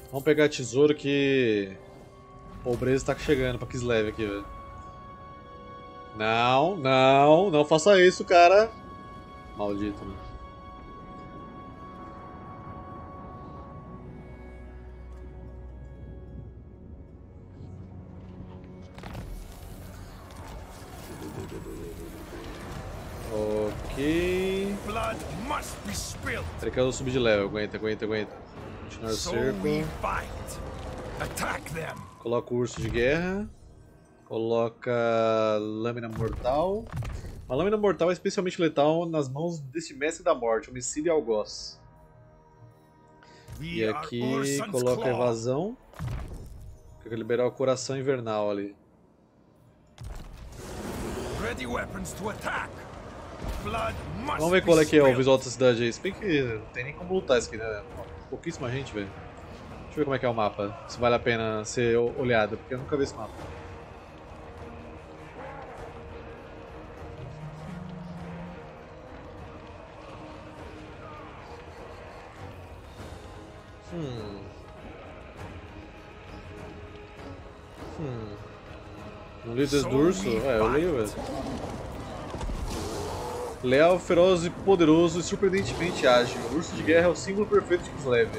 Vamos pegar tesouro que... O Pobreza tá chegando pra Kislev aqui, velho. Não, não, não faça isso, cara. Maldito, né? Ok. Peraí que eu subi de level. Aguenta, aguenta, aguenta. Continuar o cerco. Coloca o urso de guerra. Coloca lâmina mortal. Uma lâmina mortal é especialmente letal nas mãos deste mestre da morte, homicida e algoz. E aqui coloca evasão. Quero liberar o coração invernal ali. Vamos ver qual é que é o visual dessa cidade aí. Se bem que não tem nem como lutar isso aqui, né? Pouquíssima gente, velho. Deixa eu ver como é que é o mapa. Se vale a pena ser olhado, porque eu nunca vi esse mapa. No líder do urso? É, eu leio, velho. Leal, feroz e poderoso e surpreendentemente ágil. O urso de guerra é o símbolo perfeito de Kislev.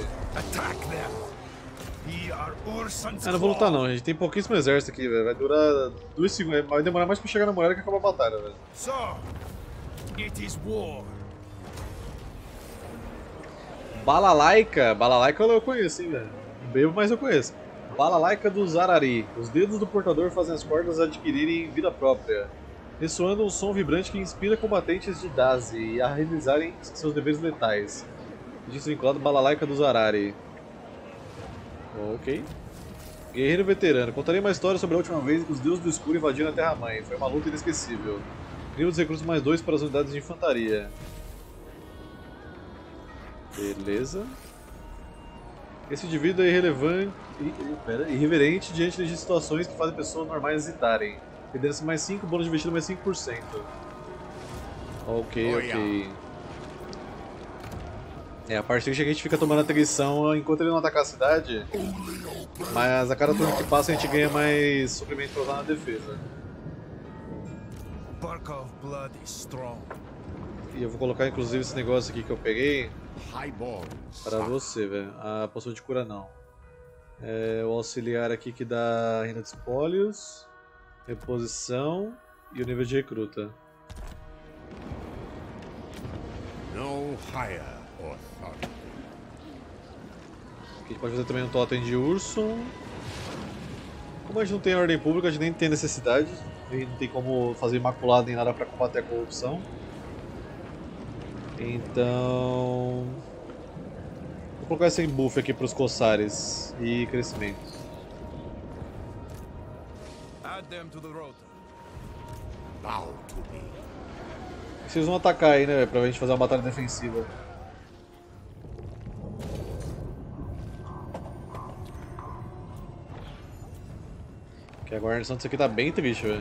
Ah, não vou lutar não, gente. Tem pouquíssimo exército aqui, velho. Vai durar 2 segundos. Vai demorar mais pra chegar na muralha que acabar a batalha, velho. Balalaika. Balalaika eu conheço, hein, velho. Não bebo, mas eu conheço. Balalaika do Zarari. Os dedos do portador fazem as cordas adquirirem vida própria, ressoando um som vibrante que inspira combatentes de Dazi a realizarem seus deveres letais. Disso vinculado Balalaika do Zarari. Ok. Guerreiro veterano. Contarei uma história sobre a última vez que os deuses do escuro invadiram a Terra-mãe. Foi uma luta inesquecível. Nível dos recursos mais 2 para as unidades de infantaria. Beleza. Esse indivíduo é irreverente diante de situações que fazem pessoas normais hesitarem. Liderança mais 5, bônus de vestido mais 5%. Ok, ok. É, a parte que a gente fica tomando atenção enquanto ele não atacar a cidade. Mas a cada turno que passa a gente ganha mais suprimento pra usar na defesa. E eu vou colocar inclusive esse negócio aqui que eu peguei para você, velho. A poção de cura não. É, o auxiliar aqui que dá renda de espólios, reposição e o nível de recruta. Aqui a gente pode fazer também um totem de urso. Como a gente não tem ordem pública, a gente nem tem necessidade. A gente não tem como fazer imaculado nem nada para combater a corrupção. Então... vou colocar esse buff aqui para os coçares e crescimento. Vocês vão atacar aí, né, pra gente fazer uma batalha defensiva. Que a guarnição disso aqui tá bem triste, velho.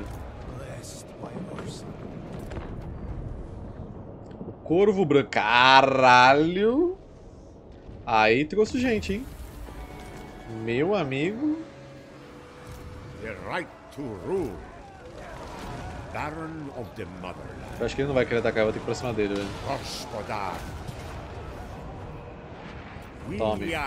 Corvo branco. Caralho! Aí trouxe gente, hein? Meu amigo. Eu acho que ele não vai querer atacar, eu vou ter que ir pra cima dele, velho. Tome.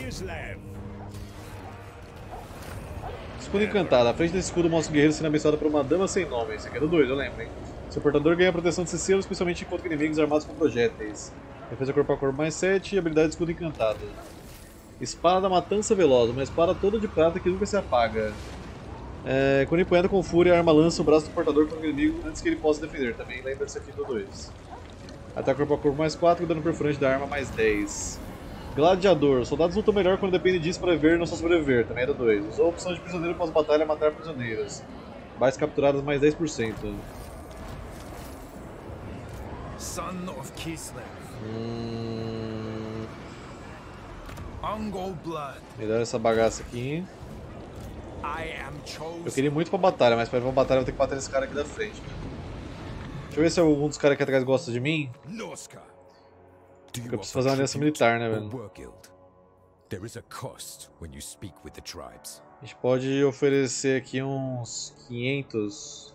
Escudo encantado. A frente desse escudo mostra o guerreiro sendo abençoado por uma dama sem nome. Esse aqui é do 2, eu lembro, hein? Seu portador ganha a proteção desse selo, especialmente contra inimigos armados com projéteis. Defesa corpo a corpo mais 7 e habilidade de escudo encantado. Espada da matança veloz, uma espada toda de prata que nunca se apaga. Quando empunhada com fúria, a arma lança o braço do portador contra o inimigo antes que ele possa defender. Também lembra desse aqui do 2. Ataque corpo a corpo mais 4 e dano perfurante da arma mais 10. Gladiador. Soldados lutam melhor quando depende disso para viver e não só sobreviver. Também é do 2. Usou a opção de prisioneiro pós-batalha matar prisioneiros. Baixas capturadas mais 10%. Son of Kislev. Melhor essa bagaça aqui. Eu queria muito pra batalha, mas pra ir pra batalha eu vou ter que bater nesse cara aqui da frente. Deixa eu ver se algum dos caras aqui atrás gosta de mim. Porque eu preciso fazer uma aliança militar, né, velho? There is a cost when you speak with the tribes. A gente pode oferecer aqui uns 500.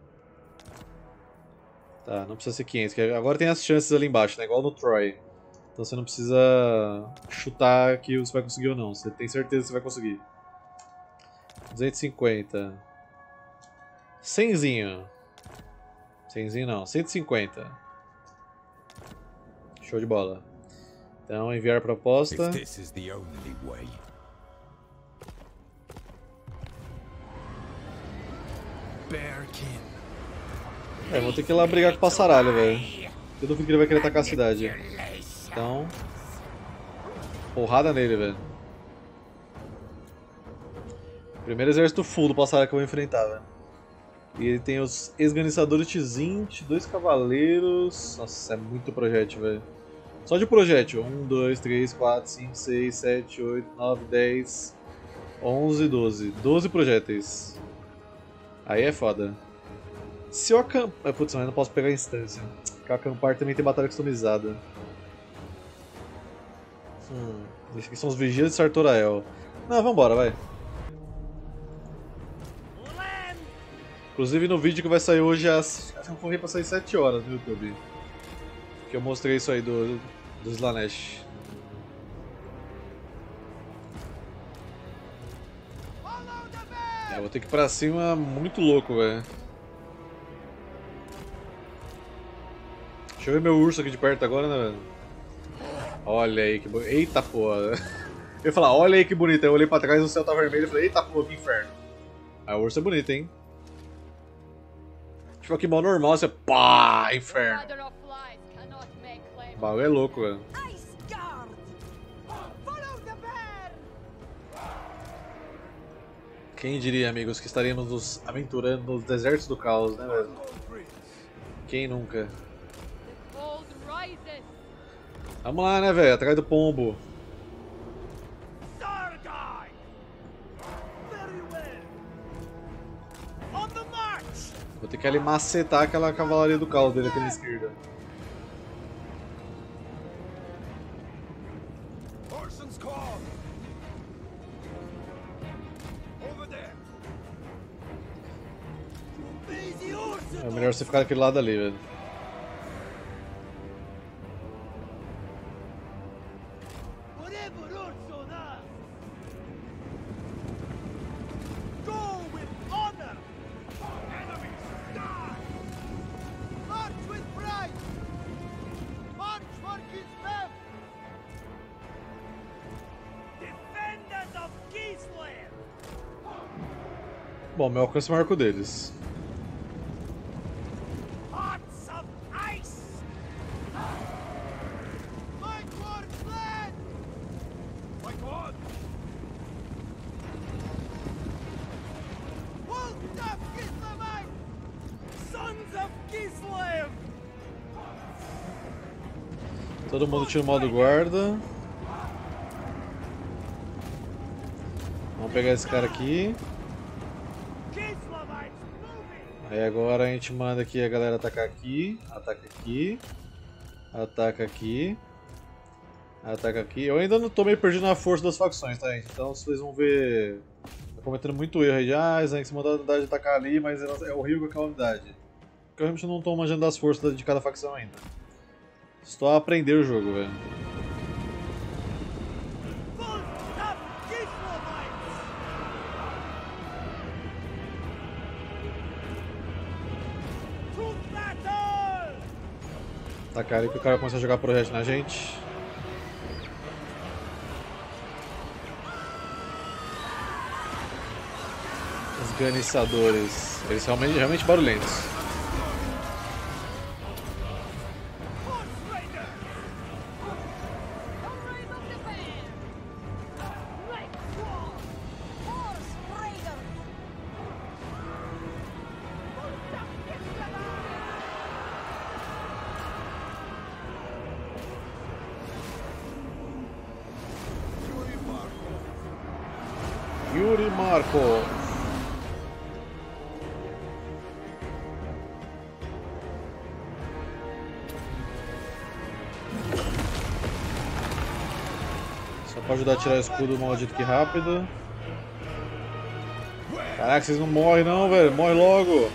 Tá, não precisa ser 500, que agora tem as chances ali embaixo, né? Igual no Troy. Então você não precisa chutar que você vai conseguir ou não, você tem certeza que você vai conseguir. 250. 100zinho. 100zinho não, 150. Show de bola. Então, enviar proposta. If this is the only way. Bearkin. Vou ter que ir lá brigar com o passaralho, velho. Eu duvido que ele vai querer atacar a cidade. Então, porrada nele, velho. Primeiro exército full do passaralho que eu vou enfrentar, velho. E ele tem os esganiçadores Tzint, 2 cavaleiros. Nossa, é muito projétil, velho. Só de projétil. 1, 2, 3, 4, 5, 6, 7, 8, 9, 10, 11, 12. 12 projéteis. Aí é foda. Se eu acampar... Putz, mas eu não posso pegar a instância. Porque acampar também tem batalha customizada. Esses aqui são os Vigias de Sartorael. Não, vambora, vai. Inclusive no vídeo que vai sair hoje, acho que eu corri pra sair 7 horas no YouTube. Que eu mostrei isso aí do Slaanesh. Vou ter que ir pra cima muito louco, velho. Deixa eu ver meu urso aqui de perto agora, né, velho? Olha aí que bonito. Eita porra. Eu ia falar, olha aí que bonito. Eu olhei pra trás e o céu tá vermelho e falei, eita porra, que inferno. Aí o urso é bonito, hein? Tipo aqui mal normal, você pá, inferno. O bagulho é louco, velho. Quem diria, amigos, que estaríamos nos aventurando nos desertos do caos, né, velho? Quem nunca? Vamos lá, né, velho? Atrás do pombo. Vou ter que ali macetar aquela cavalaria do caos dele aqui na esquerda. É melhor você ficar daquele lado ali, velho. Bom, meu alcance é maior que o deles. Todo mundo tira o modo guarda. Vamos pegar esse cara aqui. Aí agora a gente manda aqui a galera atacar aqui, ataca aqui, ataca aqui, ataca aqui. Eu ainda não tô meio perdido na força das facções, tá, gente? Então vocês vão ver eu cometendo muito erro aí de você mandou a unidade atacar ali, mas é horrível com aquela unidade. Porque eu realmente não tô manjando as forças de cada facção ainda. Estou a aprender o jogo, velho. Tá, cara, que o cara começou a jogar projeto na gente. Os ganiçadores, eles são realmente barulhentos. Yuri Marco. Só pra ajudar a tirar o escudo maldito que rápido. Caraca, vocês não morrem não, velho. Morre logo.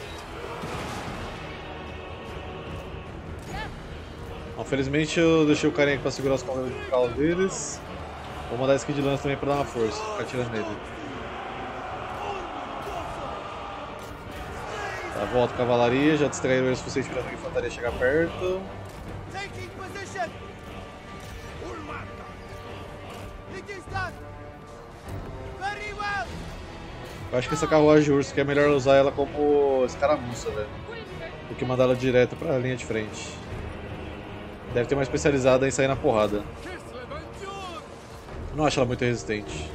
Bom, felizmente eu deixei o carinha aqui pra segurar os cavaleiros de caos deles. Vou mandar esse Kid Lance também pra dar uma força. Ficar atirando nele. Tá, volta a cavalaria. Já distraiu ele o suficiente pra a infantaria chegar perto. Eu acho que essa carruagem de urso que é melhor usar ela como escaramuça, velho, do que mandar ela direto pra linha de frente. Deve ter uma especializada em sair na porrada. Não acho ela muito resistente.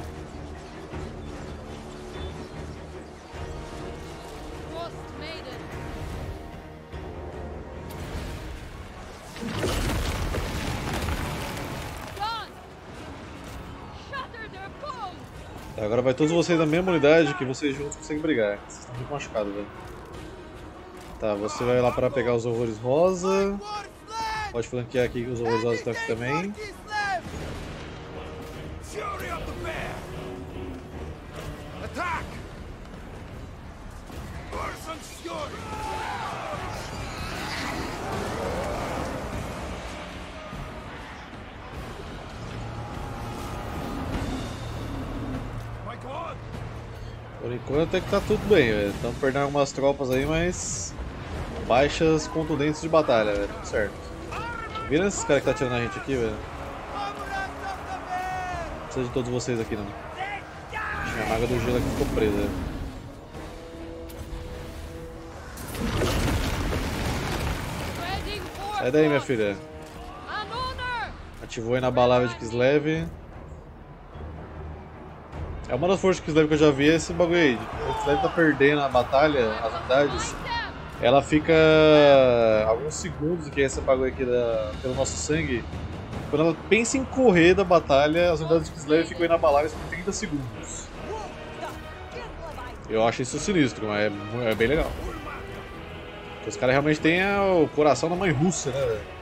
Agora vai todos vocês na mesma unidade que vocês juntos conseguem brigar. Vocês estão muito machucados, velho. Tá, você vai lá para pegar os horrores rosa. Pode flanquear aqui que os horrores rosa estão aqui também. Por enquanto até que tá tudo bem, velho. Estamos perdendo algumas tropas aí, mas baixas contundentes de batalha, velho. Tudo certo. Vira esses caras que tá atirando a gente aqui, velho. Não precisa de todos vocês aqui, não. A maga do gelo aqui ficou presa, velho. Sai daí, minha filha. Ativou a inabalável de Kislev. É uma das forças que Kislev que eu já vi, é esse bagulho aí. O Kislev tá perdendo a batalha, as unidades. Ela fica alguns segundos, que é esse bagulho aqui pelo nosso sangue. Quando ela pensa em correr da batalha, as unidades de Kislev ficam inabaláveis por 30 segundos. Eu acho isso sinistro, mas é bem legal. Porque os caras realmente têm o coração da mãe russa, né, velho?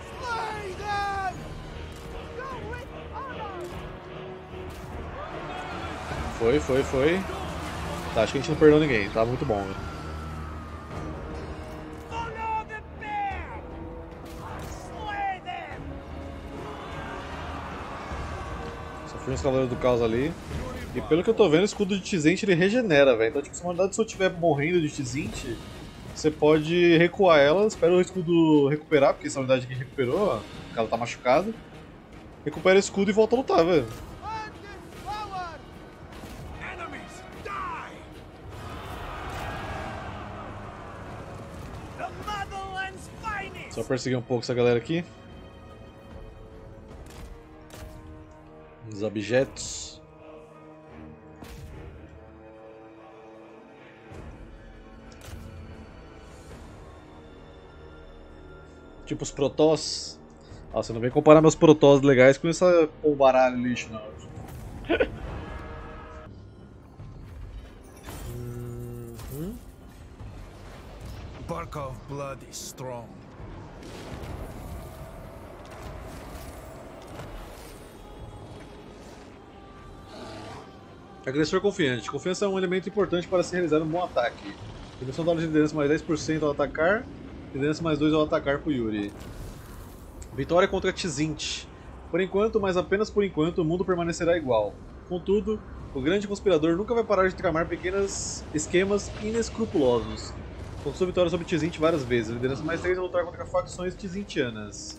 Foi. Tá, acho que a gente não perdeu ninguém, tá muito bom, velho. Só fui uns cavaleiros do caos ali. E pelo que eu tô vendo, o escudo de Tzint ele regenera, velho. Então, tipo, se uma unidade só estiver morrendo de Tzint, você pode recuar ela, espera o escudo recuperar, porque essa unidade aqui recuperou, porque ela tá machucada. Recupera o escudo e volta a lutar, velho. Só perseguir um pouco essa galera aqui. Os objetos. Tipo os Protoss. Ah, você não vem comparar meus Protoss legais com essa polvaralho lixo, não. Barkov blood is strong. Agressor confiante. Confiança é um elemento importante para se realizar um bom ataque. Redução da liderança mais 10% ao atacar. Liderança mais 2 ao atacar pro Yuri. Vitória contra Tzint. Por enquanto, mas apenas por enquanto, o mundo permanecerá igual. Contudo, o grande conspirador nunca vai parar de tramar pequenos esquemas inescrupulosos. Conquistou vitória sobre Tzint várias vezes. Liderança mais 3 ao lutar contra facções Tzintianas.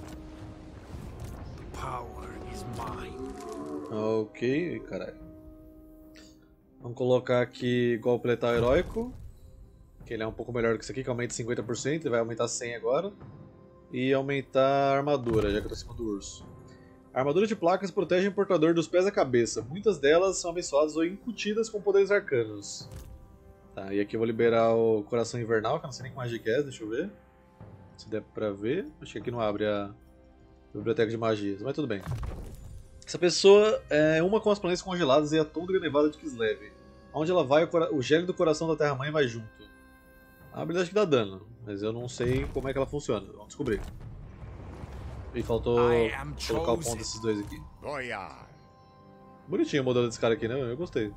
Power is mine. Ok, caralho. Vamos colocar aqui golpe letal heróico, que ele é um pouco melhor que isso aqui, que aumenta 50%, ele vai aumentar 100 agora. E aumentar a armadura, já que eu tô em cima do urso. A armadura de placas protege o portador dos pés à cabeça. Muitas delas são abençoadas ou incutidas com poderes arcanos. Tá, e aqui eu vou liberar o coração invernal, que eu não sei nem que magia é, deixa eu ver. Se der pra ver, acho que aqui não abre a biblioteca de magias, mas tudo bem. Essa pessoa é uma com as planetas congeladas e a tundra nevada de Kislev. Onde ela vai, o gélido coração da Terra-mãe vai junto. É uma habilidade que dá dano, mas eu não sei como é que ela funciona. Vamos descobrir. E faltou colocar o ponto desses dois aqui. Bonitinho o modelo desse cara aqui, né? Eu gostei.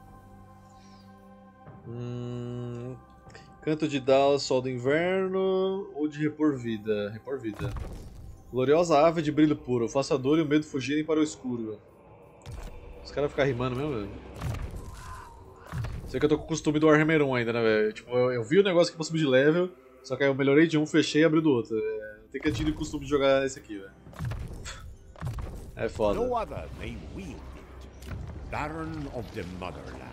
Canto de Dallas, Sol do Inverno ou de Repor Vida? Repor Vida. Gloriosa ave de brilho puro, faça a dor e o medo fugirem para o escuro. Os caras ficam rimando mesmo, velho. Sei que eu tô com o costume do Warhammer 1 ainda, né, velho? Tipo, eu vi o negócio que eu subir de level, só que aí eu melhorei de um, fechei e abri do outro. Eu tenho que adquirir o costume de jogar esse aqui, velho. É foda. No other may wield it. Baron of the Motherland.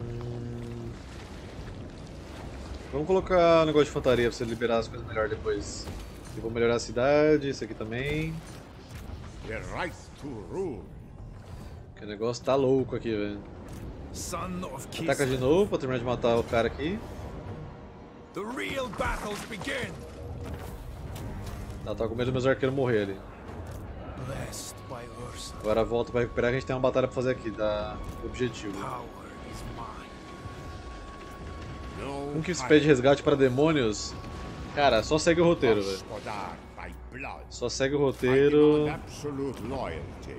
Vamos colocar um negócio de infantaria pra você liberar as coisas melhor depois. Eu vou melhorar a cidade, esse aqui também. The right to rule. Que o negócio tá louco aqui, velho. Son of Ataca de novo pra terminar de matar o cara aqui. The real battles begin. Tá com medo dos meus arqueiros morrer ali. Blessed by Ursa. Agora volta pra recuperar, que a gente tem uma batalha pra fazer aqui, da objetivo. Power is mine. No Como que se pede resgate para demônios? Cara, só segue o roteiro, velho. Gospodar by blood. Só segue o I roteiro. demand absolute loyalty.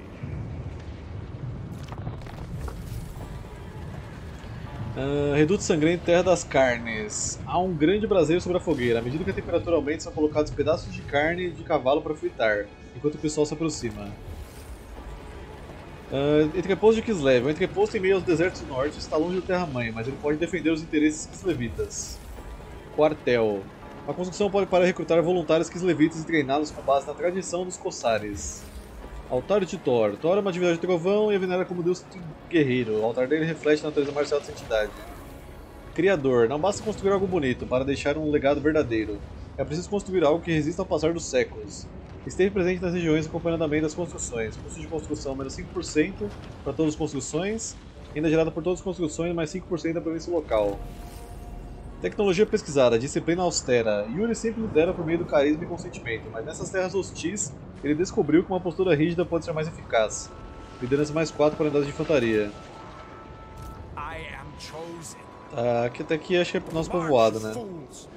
Reduto sangrento, terra das carnes. Há um grande braseiro sobre a fogueira. À medida que a temperatura aumenta, são colocados pedaços de carne de cavalo para fritar, enquanto o pessoal se aproxima. Entreposto de Kislev. O entreposto em meio aos desertos do norte está longe da Terra-mãe, mas ele pode defender os interesses kislevitas. Quartel. A construção pode para recrutar voluntários kislevitas e treiná-los com base na tradição dos Kossares. Altar de Thor. Thor é uma divindade de trovão e é venerada como deus guerreiro. O altar dele reflete a natureza marcial dessa entidade. Criador. Não basta construir algo bonito para deixar um legado verdadeiro. É preciso construir algo que resista ao passar dos séculos. Esteve presente nas regiões acompanhando a meio das construções. Custo de construção menos 5% para todas as construções. Ainda gerada por todas as construções, mais 5% da província local. Tecnologia pesquisada, disciplina austera. Yuri sempre lidera por meio do carisma e consentimento, mas nessas terras hostis, ele descobriu que uma postura rígida pode ser mais eficaz. Liderança mais 4 para unidades de infantaria. I am chosen. Aqui até aqui acho que é pro nosso povoado, né? Fools.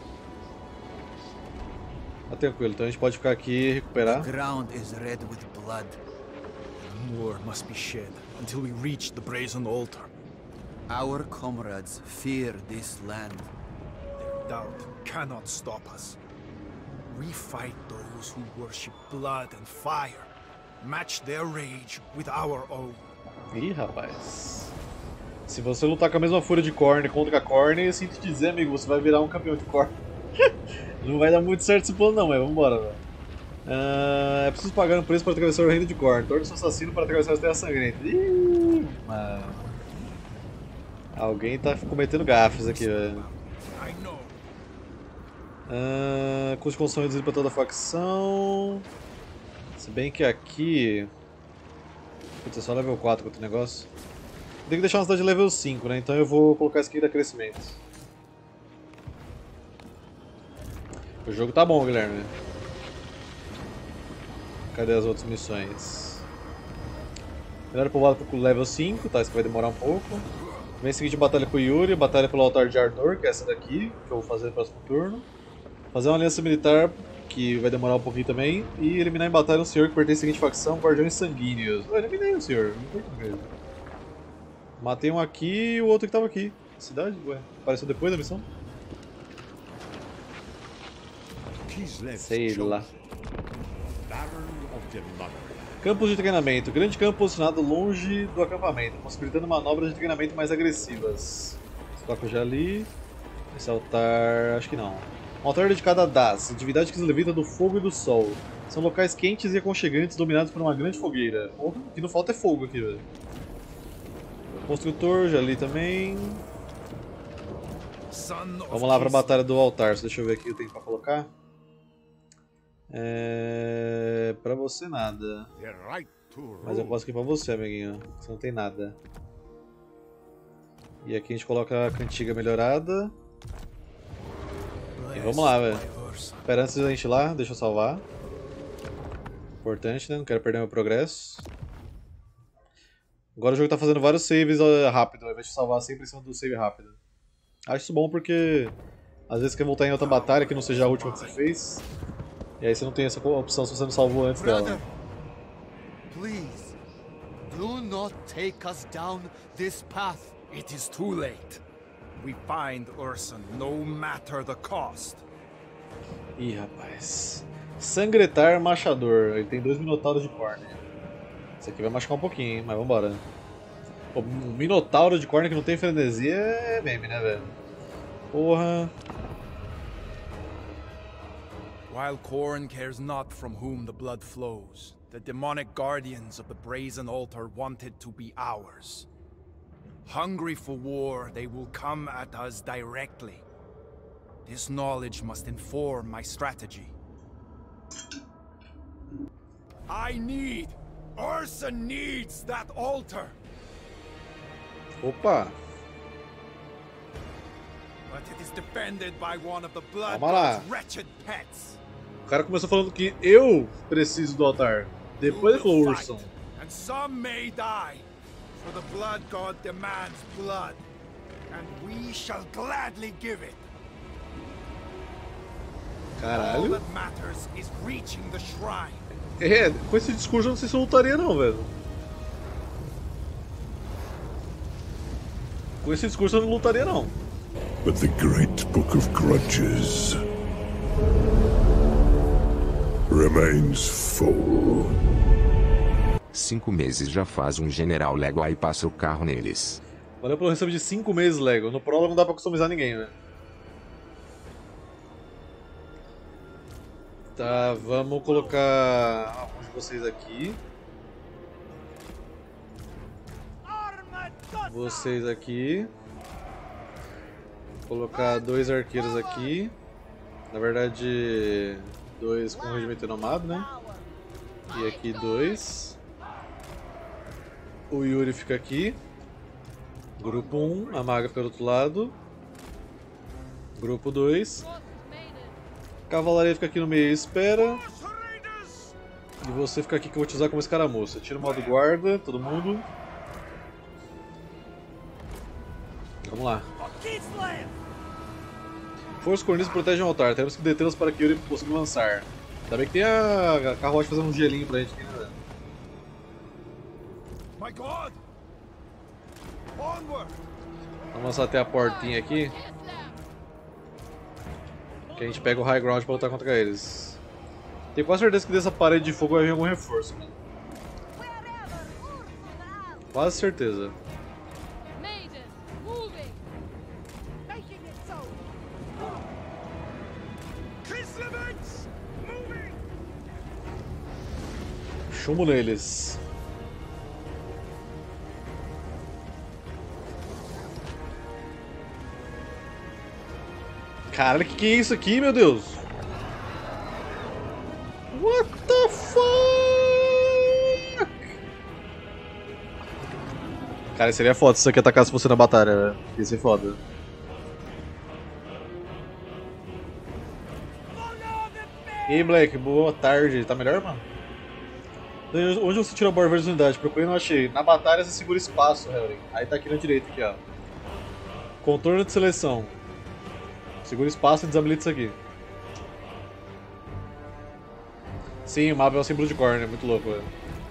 Tá tranquilo, então a gente pode ficar aqui e recuperar. The ground is red with blood. More must be shed until we reach the brazen altar. Our comrades fear this land. Their doubt cannot stop us. We fight those who worship blood and fire. Match their rage with our own. Ih, rapaz. Se você lutar com a mesma fúria de Khorne contra a Khorne, sinto te dizer, amigo, você vai virar um campeão de Khorne. Não vai dar muito certo esse plano não, mas vambora, velho. É preciso pagar um preço para atravessar o reino de Khorne. Torne-se um assassino para atravessar as terras sangrentas. Ih, mano. Alguém tá cometendo gafes aqui, velho. I know. Custo de construção reduzido para toda a facção. Se bem que aqui... Putz, é só level 4 com outro negócio. Tem que deixar uma cidade de level 5, né? Então eu vou colocar isso aqui da crescimento. O jogo tá bom, Guilherme. Cadê as outras missões? Melhor povoado pro level 5, tá? Isso vai demorar um pouco. Vem seguinte, batalha com o Yuri, batalha pelo altar de Ardor, que é essa daqui, que eu vou fazer no próximo turno. Fazer uma aliança militar, que vai demorar um pouquinho também. E eliminar em batalha um senhor que pertence à seguinte facção, Guardiões Sanguíneos. Eu eliminei o senhor, não foi mesmo. Matei um aqui e o outro que tava aqui. Cidade? Ué, apareceu depois da missão? Kislev Sei lá. Baron of the Motherland. Campos de treinamento. Grande campo posicionado longe do acampamento, possibilitando manobras de treinamento mais agressivas. Esse toque eu já li. Esse altar... acho que não. Um altar dedicado a Das, divindade que se levita do fogo e do sol. São locais quentes e aconchegantes dominados por uma grande fogueira. O que não falta é fogo aqui, velho. Construtor, já li também. Vamos lá pra batalha do altar. Deixa eu ver aqui o que eu tenho pra colocar. Pra você nada. The right to rule. Mas eu posso aqui pra você, amiguinho. Você não tem nada. E aqui a gente coloca a cantiga melhorada. E vamos lá, velho. Espera, antes da gente ir lá, deixa eu salvar. Importante, né? Não quero perder meu progresso. Agora o jogo tá fazendo vários saves rápido, ao invés de salvar sempre em cima do save rápido. Acho isso bom porque às vezes você quer voltar em outra batalha que não seja a última que você fez. E aí você não tem essa opção se você não salvou antes dela. Brother, please, do not take us down this path. It is too late. We find Urson, no matter the cost. Ih, rapaz. Sangretar Machador. Ele tem 2 Minotauros de Corne. Esse aqui vai machucar um pouquinho, hein? Mas vambora. O Minotauro de Corne que não tem frenesia é meme, né, velho? Porra. While Khorne cares not from whom the blood flows, the demonic guardians of the Brazen Altar want it to be ours. Hungry for war, they will come at us directly. This knowledge must inform my strategy. Urson needs that altar! Opa! But it is defended by one of the Blood Calma lá. God's wretched pets. O cara começou falando que eu preciso do altar. Depois ele falou Urson. And some may die, for the Blood God demands blood, and we shall gladly give it. All Caralho. that matters is reaching the shrine. É, com esse discurso eu não sei se eu lutaria não, velho. Com esse discurso eu não lutaria não. But the great book of grudges remains full. 5 meses já faz um general Lego aí passa o carro neles. Valeu pelo recebo de 5 meses, Lego. No prólogo não dá pra customizar ninguém, né? Tá, vamos colocar alguns de vocês aqui. Vocês aqui. Vou colocar 2 arqueiros aqui. Na verdade, 2 com regimento nomado, né? E aqui 2. O Yuri fica aqui. Grupo 1, a maga fica do outro lado. Grupo 2. Cavalaria fica aqui no meio e espera. E você fica aqui que eu vou te usar como escaramuça. Tira o modo guarda, todo mundo. Vamos lá. Forças cornistas protegem o altar. Temos que detê-las para que Yuri consiga lançar. Ainda bem que tem a carruagem fazendo um gelinho pra gente aqui, né? My God! Onward! Vamos lançar até a portinha aqui. Que a gente pega o high ground pra lutar contra eles. Tenho quase certeza que dessa parede de fogo vai vir algum reforço, mano. Quase certeza. Chumbo neles. Caralho, que é isso aqui, meu Deus? What the fuck? Cara, seria foda se isso aqui atacasse você na batalha, velho. Ia ser foda. E aí, Black, boa tarde. Tá melhor, mano? Onde você tirou a borda verde de unidade? Procurei e não achei. Na batalha você segura espaço, Helring. Aí tá aqui na direita, aqui, ó. Contorno de seleção. Segura espaço e desabilita isso aqui. Sim, o mapa é o símbolo de Khorne, é muito louco, velho.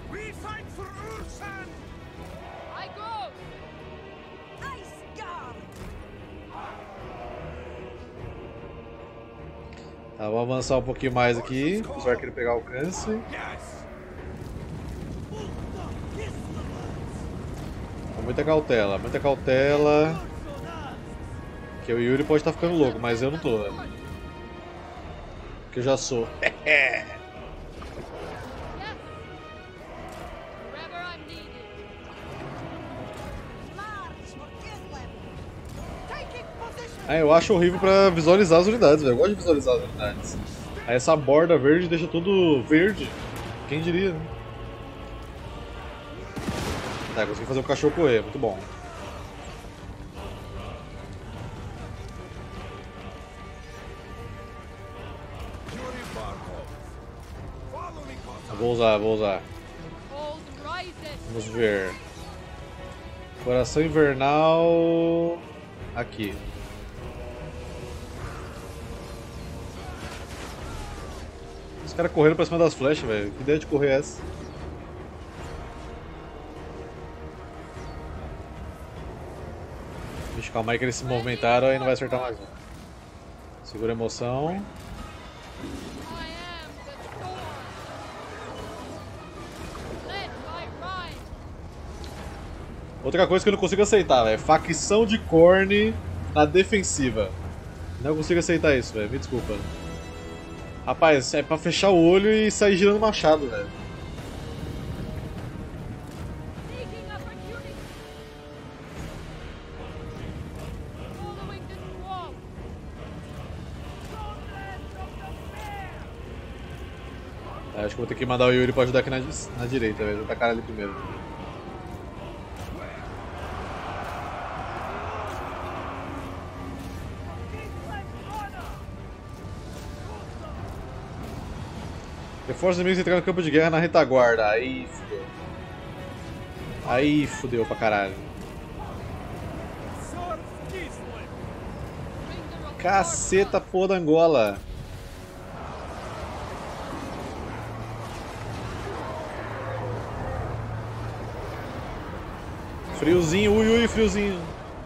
Tá, vamos avançar um pouquinho mais aqui, para o arqueiro pegar alcance. Com muita cautela, muita cautela. Que o Yuri pode estar ficando louco, mas eu não tô, velho. Porque eu já sou. Ah, eu acho horrível pra visualizar as unidades, velho. Eu gosto de visualizar as unidades. Aí essa borda verde deixa tudo verde. Quem diria, né? Tá, consegui fazer o cachorro correr, muito bom. Vou usar, vou usar. Vamos ver. Coração Invernal... Aqui. Os caras correram pra cima das flechas, velho. Que ideia de correr é essa? Ixi, calma aí que eles se movimentaram e não vai acertar mais um. Segura a emoção. Outra coisa que eu não consigo aceitar, velho. Facção de Khorne na defensiva. Não consigo aceitar isso, velho. Me desculpa. Rapaz, é pra fechar o olho e sair girando machado, velho. Acho que vou ter que mandar o Yuri pra ajudar aqui na direita, velho. Vou tacar ali primeiro. Reforça os inimigos entrar no campo de guerra na retaguarda. Aí fudeu. Aí fudeu pra caralho. Caceta porra da Angola. Friozinho, ui ui, friozinho.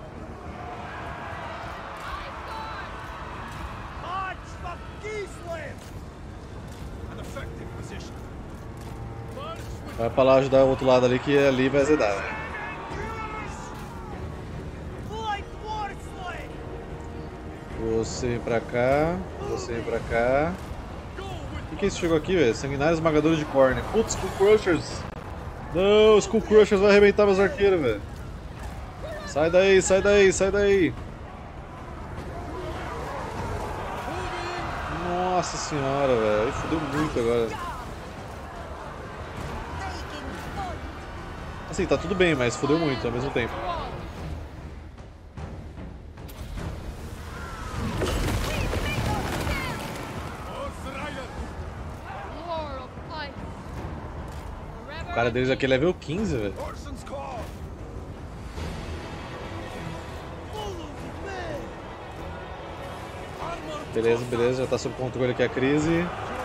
Vai pra lá ajudar o outro lado ali que ali vai azedar. Você vem pra cá, você vem pra cá. O que é isso chegou aqui, velho? Sanguinários esmagadores de Khorne. Putz, Skull Crushers! Não, os Skull Crushers vai arrebentar meus arqueiros, velho. Sai daí, sai daí, sai daí. Nossa senhora, velho. Aí fodeu muito agora. Assim, tá tudo bem, mas fodeu muito ao mesmo tempo. O cara deles aqui é level 15, velho. Beleza, beleza, já tá sob controle aqui a crise.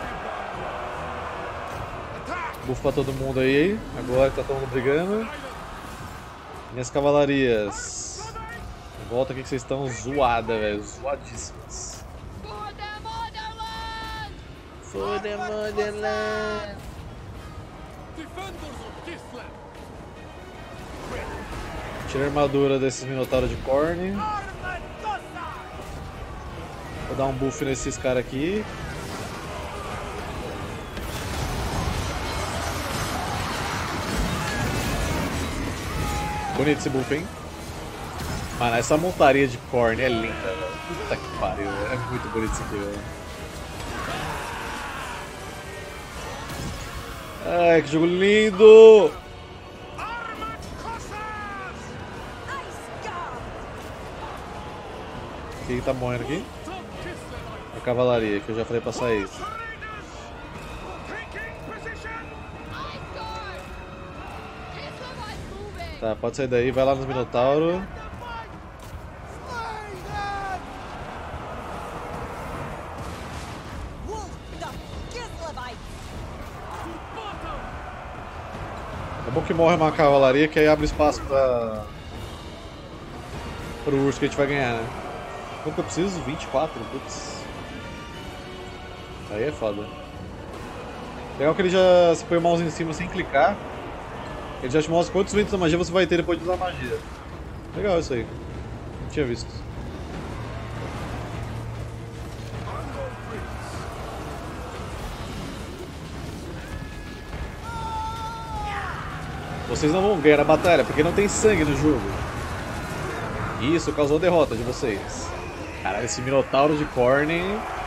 Buff pra todo mundo aí, agora que tá todo mundo brigando. Minhas cavalarias. Volta aqui que vocês estão zoadas, velho. Zoadíssimas. For the motherland. Tira a armadura desses minotauros de Khorne. Vou dar um buff nesses caras aqui. Bonito esse buff, hein? Mano, essa montaria de Khorne é linda, velho. Puta que pariu, velho. É muito bonito isso aqui, velho. Ai, que jogo lindo! Quem tá morrendo aqui? A cavalaria, que eu já falei pra sair. Tá, pode sair daí, vai lá nos Minotauro. É bom que morre uma cavalaria, que aí abre espaço pro urso que a gente vai ganhar, né? Quanto que eu preciso? 24, putz. Aí é foda. Legal que ele já se põe o mouse em cima sem clicar. Ele já te mostra quantos ventos da magia você vai ter depois de usar a magia. Legal isso aí. Não tinha visto. Vocês não vão ganhar a batalha porque não tem sangue no jogo. Isso causou a derrota de vocês. Caralho, esse Minotauro de Khorne.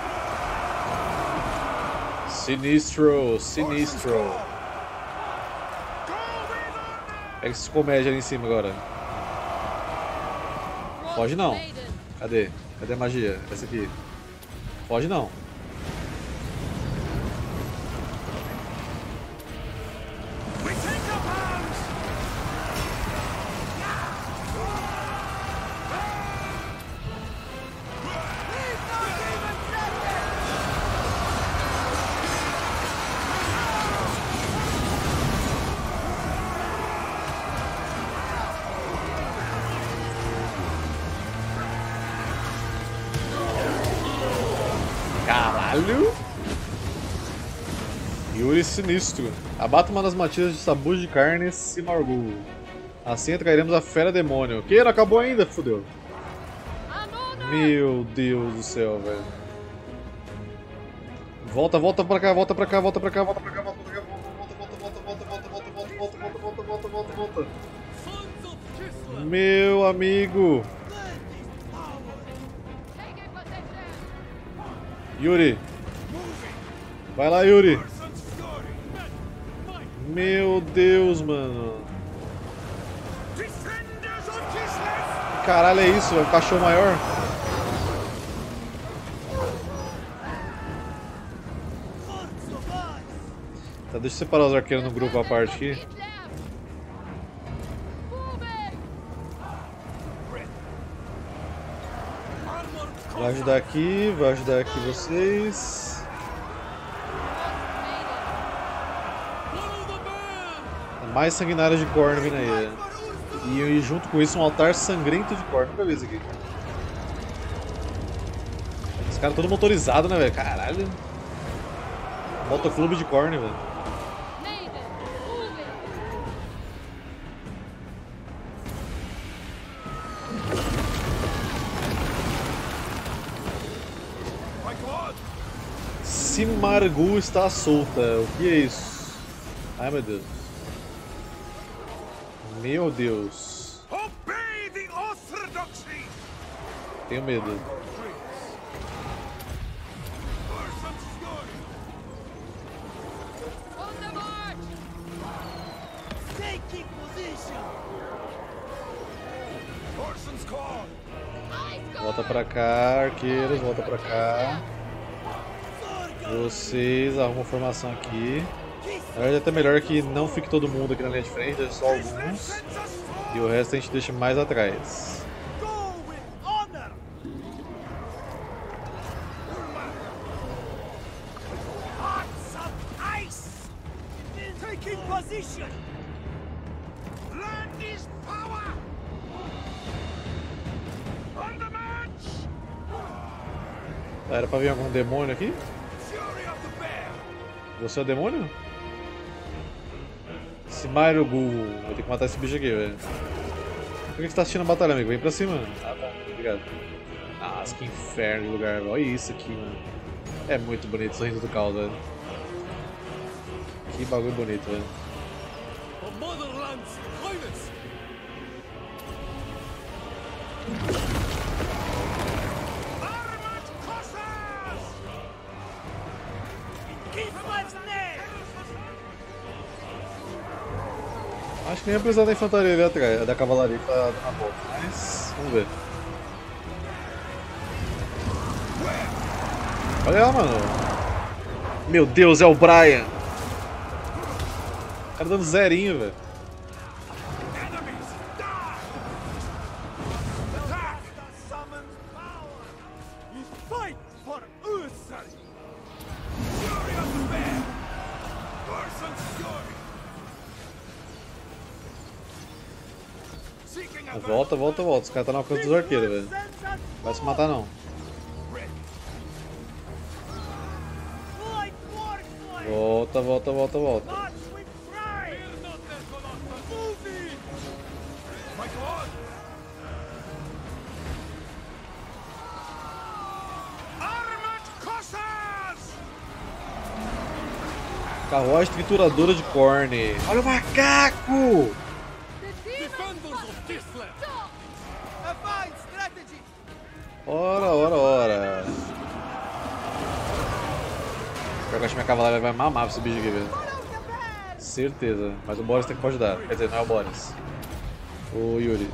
Sinistro, sinistro. Pega esses comédia ali em cima agora. Foge não. Cadê? Cadê a magia? Essa aqui. Foge não. Caralho! Yuri sinistro. Abata uma das matias de sabor de carne Simargul. Assim atrairemos a fera demônio. Que? Não acabou ainda? Fudeu. Meu Deus do céu, velho. Volta pra cá, volta pra cá, volta pra cá, volta pra cá, volta pra cá, volta. Meu amigo. Yuri. Vai lá, Yuri. Meu Deus, mano. Caralho, é isso? É um cachorro maior? Tá, deixa eu separar os arqueiros no grupo à parte aqui. Vai ajudar aqui vocês. Mais sanguinários de Khorne vindo aí. E junto com isso um altar sangrento de Khorne. Nunca vi isso aqui. Esse cara é todo motorizado, né, velho? Caralho. Motoclube de Khorne, velho. Simargul está solta. O que é isso? Ai, meu Deus. Meu Deus. Tenho medo. Volta pra cá, arqueiros, volta pra cá. Vocês arrumam formação aqui. Na verdade é até melhor que não fique todo mundo aqui na linha de frente, deixa só alguns. E o resto a gente deixa mais atrás. Era pra vir algum demônio aqui? Você é o demônio? Simargul. Vou ter que matar esse bicho aqui, velho. Por que você tá assistindo a batalha, amigo? Vem pra cima. Ah, tá. Obrigado. Nossa, que inferno de lugar, velho. Olha isso aqui, mano. É muito bonito o sorriso do caos, velho. Que bagulho bonito, velho. Acho que nem ia precisar da infantaria ali atrás, da cavalaria que tá na volta, mas vamos ver. Olha lá, mano. Meu Deus, é o Brian. O cara dando zerinho, velho. Volta, volta, volta. Os caras estão na alcance dos arqueiros, velho. Não vai se matar, não. Volta, volta, volta, volta. Carruagem trituradora de Khorne. Olha o macaco! Ora, ora, ora. Eu acho que minha cavalaria vai mamar esse bicho aqui, velho. Certeza. Mas o Boris tem que pode dar. Quer dizer, não é o Boris. O Yuri.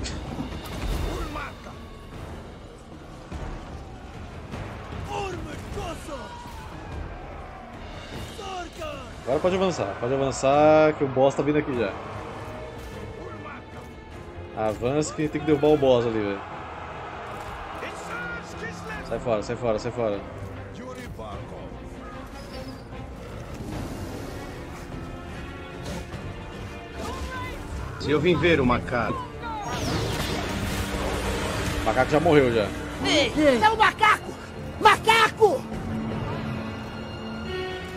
Agora pode avançar que o boss tá vindo aqui já. Avança que tem que derrubar o boss ali, velho. Sai fora, sai fora, sai fora. Se eu vim ver o macaco. O macaco já morreu já. Ei, é o macaco! Macaco!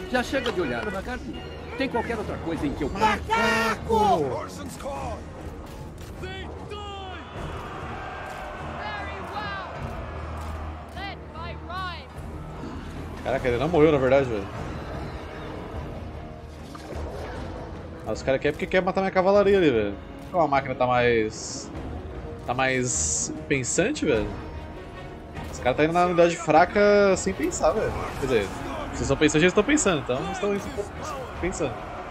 Já chega de olhar na garganta. Tem qualquer outra coisa em que eu... Orson's call! They die! Very well! Led by Rhyme! Caraca, ele não morreu na verdade, velho. Ah, os caras querem porque quer matar minha cavalaria ali, velho. Como a máquina tá mais... tá mais pensante, velho. Os caras tá indo na unidade fraca sem pensar, velho. Quer dizer, vocês estão pensando, eles estão pensando, então eles estão pensando.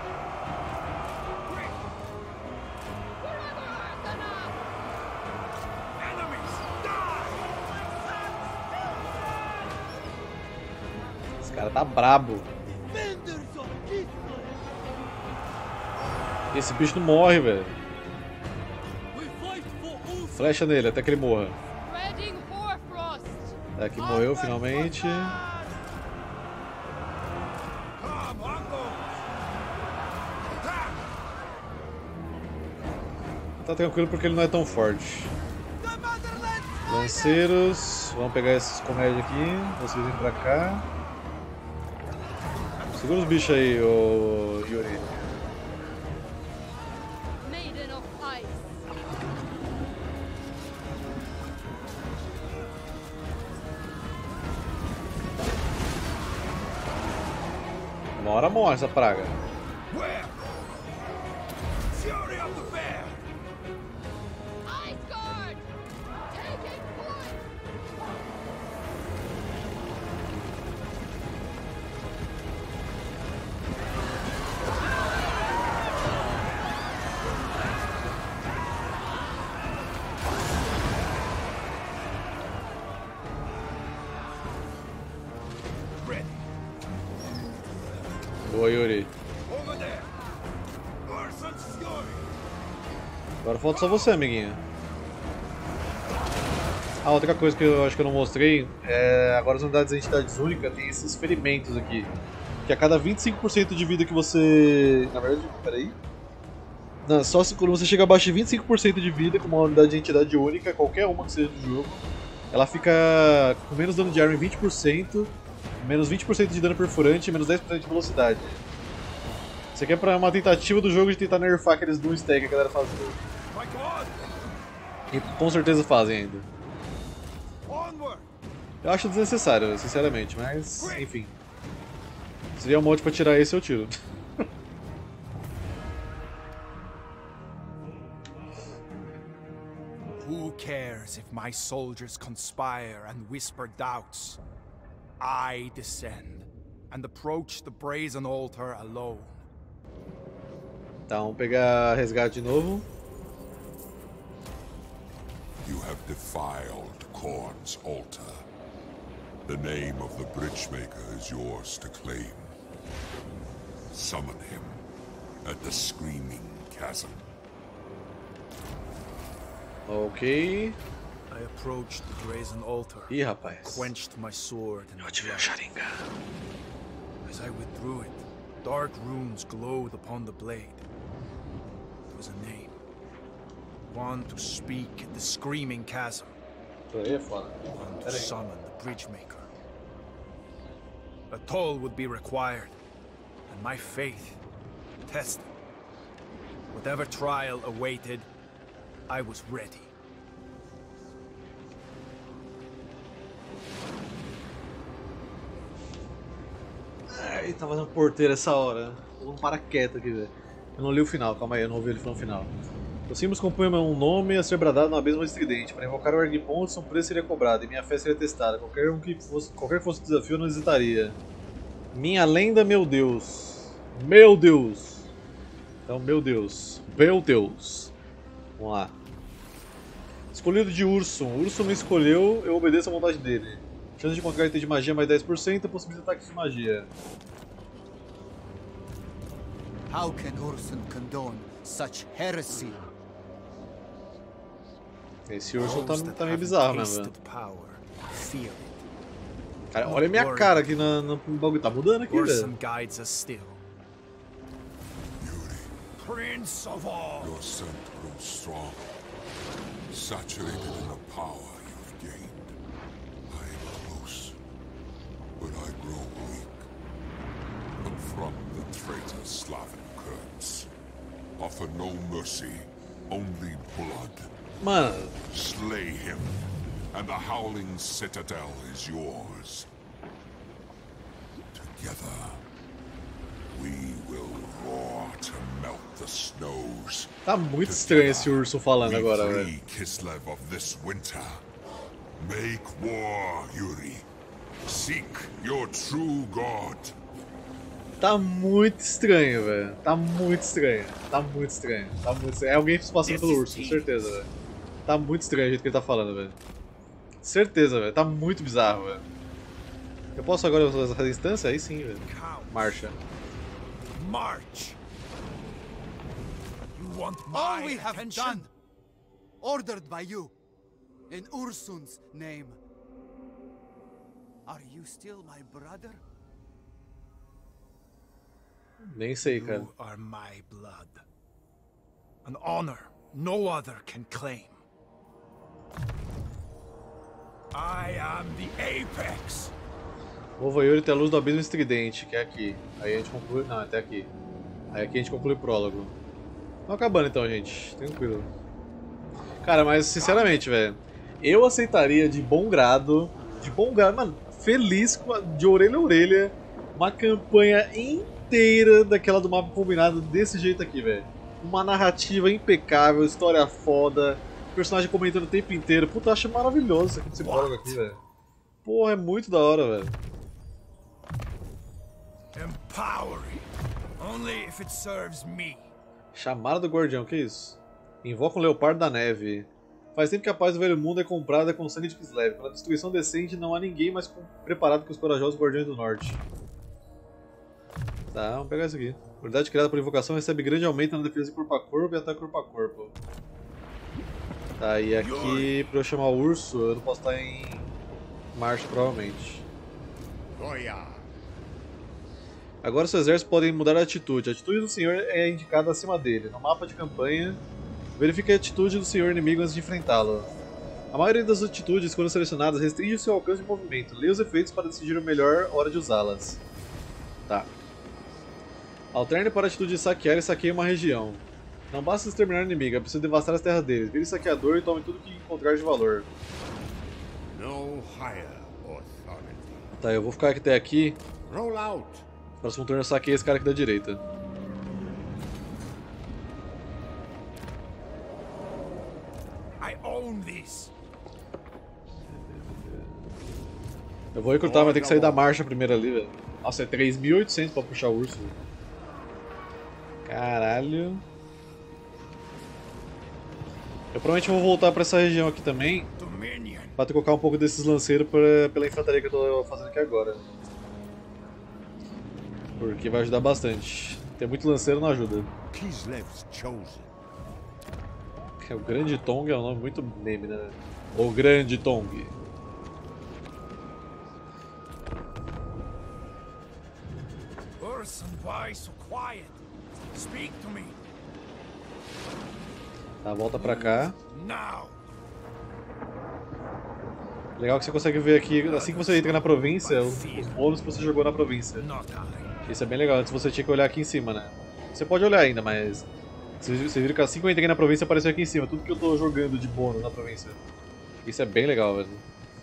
Esse cara tá brabo. Esse bicho não morre, velho. Flecha nele até que ele morra. Aqui morreu finalmente. Tá tranquilo porque ele não é tão forte. Lanceiros, vamos pegar esses comédios aqui. Vocês vêm pra cá. Segura os bichos aí, ô Yuri. Uma hora morre essa praga. Boa, Yuri. Agora falta só você, amiguinha. Ah, outra coisa que eu acho que eu não mostrei é agora as unidades de entidades únicas tem esses ferimentos aqui. Que a cada 25% de vida que você... Na verdade, peraí. Não, só se quando você chega abaixo de 25% de vida com uma unidade de entidade única, qualquer uma que seja do jogo, ela fica com menos dano de arma em 20%, menos 20% de dano perfurante e menos 10% de velocidade. Isso aqui é pra uma tentativa do jogo de tentar nerfar aqueles dual stack que a galera faz. E com certeza fazem ainda. Eu acho desnecessário, sinceramente, mas enfim. Se vier um mod pra tirar esse, eu tiro. Who cares if my soldiers conspire and whisper doubts? I descend and approach the brazen altar alone. Tá, vamos pegar resgate de novo. You have defiled Khorne's altar. The name of the Bridgemaker is yours to claim. Summon him at the Screaming Chasm. Ok. I approached the brazen altar. Ih, rapaz. Quenched my sword and Sharingan. as I withdrew it, dark runes glowed upon the blade. It was a name. One to speak at the Screaming Chasm. Isso aí é foda. One to summon the Bridgemaker. A toll would be required, and my faith tested. Whatever trial awaited, I was ready. Ai, tá fazendo porteira essa hora. Vamos parar quieto aqui, velho. Eu não li o final, calma aí, eu não ouvi ele no final. Os símbolos compõem um nome a ser bradado no abismo estridente. Para invocar o Ergpontos, um preço seria cobrado e minha fé seria testada. Qualquer que fosse o desafio, eu não hesitaria. Minha lenda, meu Deus. Meu Deus. Então, meu Deus. Meu Deus. Vamos lá. Escolhido de Ursun. Ursun me escolheu, eu obedeço à vontade dele. Chance de encontrar item de magia mais 10%, possibilidade de ataques de magia. How can Ursun condone such heresy? Esse Ursun tá meio bizarro, né, velho? Cara, olha a minha cara aqui no bagulho. Tá mudando aqui, velho. Prince of all. Your scent grows strong, saturated in the power you've gained. I am close, but I grow weak. only blood. Mano, Slay him, and the Howling Citadel is yours. Together, we will roar to melt the snows. tá muito estranho esse urso falando We agora, velho. free Kislev of this winter. Make war, Yuri. Seek your true god. Tá muito estranho, velho. Tá muito estranho. Tá muito estranho. Tá muito estranho. É alguém se passando pelo urso, com certeza, velho. Tá muito estranho o jeito que ele tá falando, velho. Certeza, velho. Tá muito bizarro, velho. Eu posso agora usar essa distância? Aí sim, velho. Marcha. March! You want All my we have attention? done, ordered by you, in Ursun's name. Are you still my brother? Nem sei, cara. You are my blood. An honor no other can claim. I am the Apex! Ovo Yuri tem a luz do abismo estridente, que é aqui. Aí a gente conclui. Não, até aqui. Aí aqui a gente conclui o prólogo. Vamos acabando então, gente. Tranquilo. Cara, mas sinceramente, velho. Eu aceitaria de bom grado. Mano, feliz, de orelha a orelha, uma campanha inteira daquela do mapa combinado desse jeito aqui, velho. Uma narrativa impecável, história foda, personagem comentando o tempo inteiro. Puta, eu acho maravilhoso esse prólogo aqui, velho. Porra, é muito da hora, velho. Empowering. Only if it serves me. Chamada do Guardião, que isso? Invoca um Leopardo da Neve. Faz tempo que a paz do Velho Mundo é comprada com sangue de Kislev. Para a destruição decente, não há ninguém mais preparado que os corajosos Guardiões do Norte. Tá, vamos pegar isso aqui. A unidade criada por invocação recebe grande aumento na defesa de corpo a corpo e ataque corpo a corpo. Tá, e aqui, pra eu chamar o urso, eu não posso estar em marcha, provavelmente. Goya. Agora seus exércitos podem mudar a atitude. A atitude do senhor é indicada acima dele. No mapa de campanha, verifique a atitude do senhor inimigo antes de enfrentá-lo. A maioria das atitudes, quando selecionadas, restringe o seu alcance de movimento. Leia os efeitos para decidir a melhor hora de usá-las. Tá. Alterne para a atitude de saquear e saqueie uma região. Não basta exterminar o inimigo, é preciso devastar as terras deles. Vire saqueador e tome tudo que encontrar de valor. No higher authority. Tá, eu vou ficar até aqui. Roll out. Próximo turno eu saquei esse cara aqui da direita. I own this. Eu vou recrutar, mas tem que sair da marcha primeiro ali, velho. Nossa, é 3.800 pra puxar o urso. Caralho. Eu provavelmente vou voltar pra essa região aqui também, Dominion. pra trocar um pouco desses lanceiros pela infantaria que eu tô fazendo aqui agora. Porque vai ajudar bastante. Ter muito lanceiro não ajuda. Kislev's chosen. O Grande Tong é um nome muito meme, né? O Grande Tong. Urson, why so quiet? Speak to me. Tá, volta pra cá. Now. Legal que você consegue ver aqui, assim que você entra na província, os bônus que você jogou na província. Not I. Isso é bem legal, antes você tinha que olhar aqui em cima, né? Você pode olhar ainda, mas... Você viram que assim que eu entrei na província apareceu aqui em cima, tudo que eu tô jogando de bônus na província. Isso é bem legal, velho.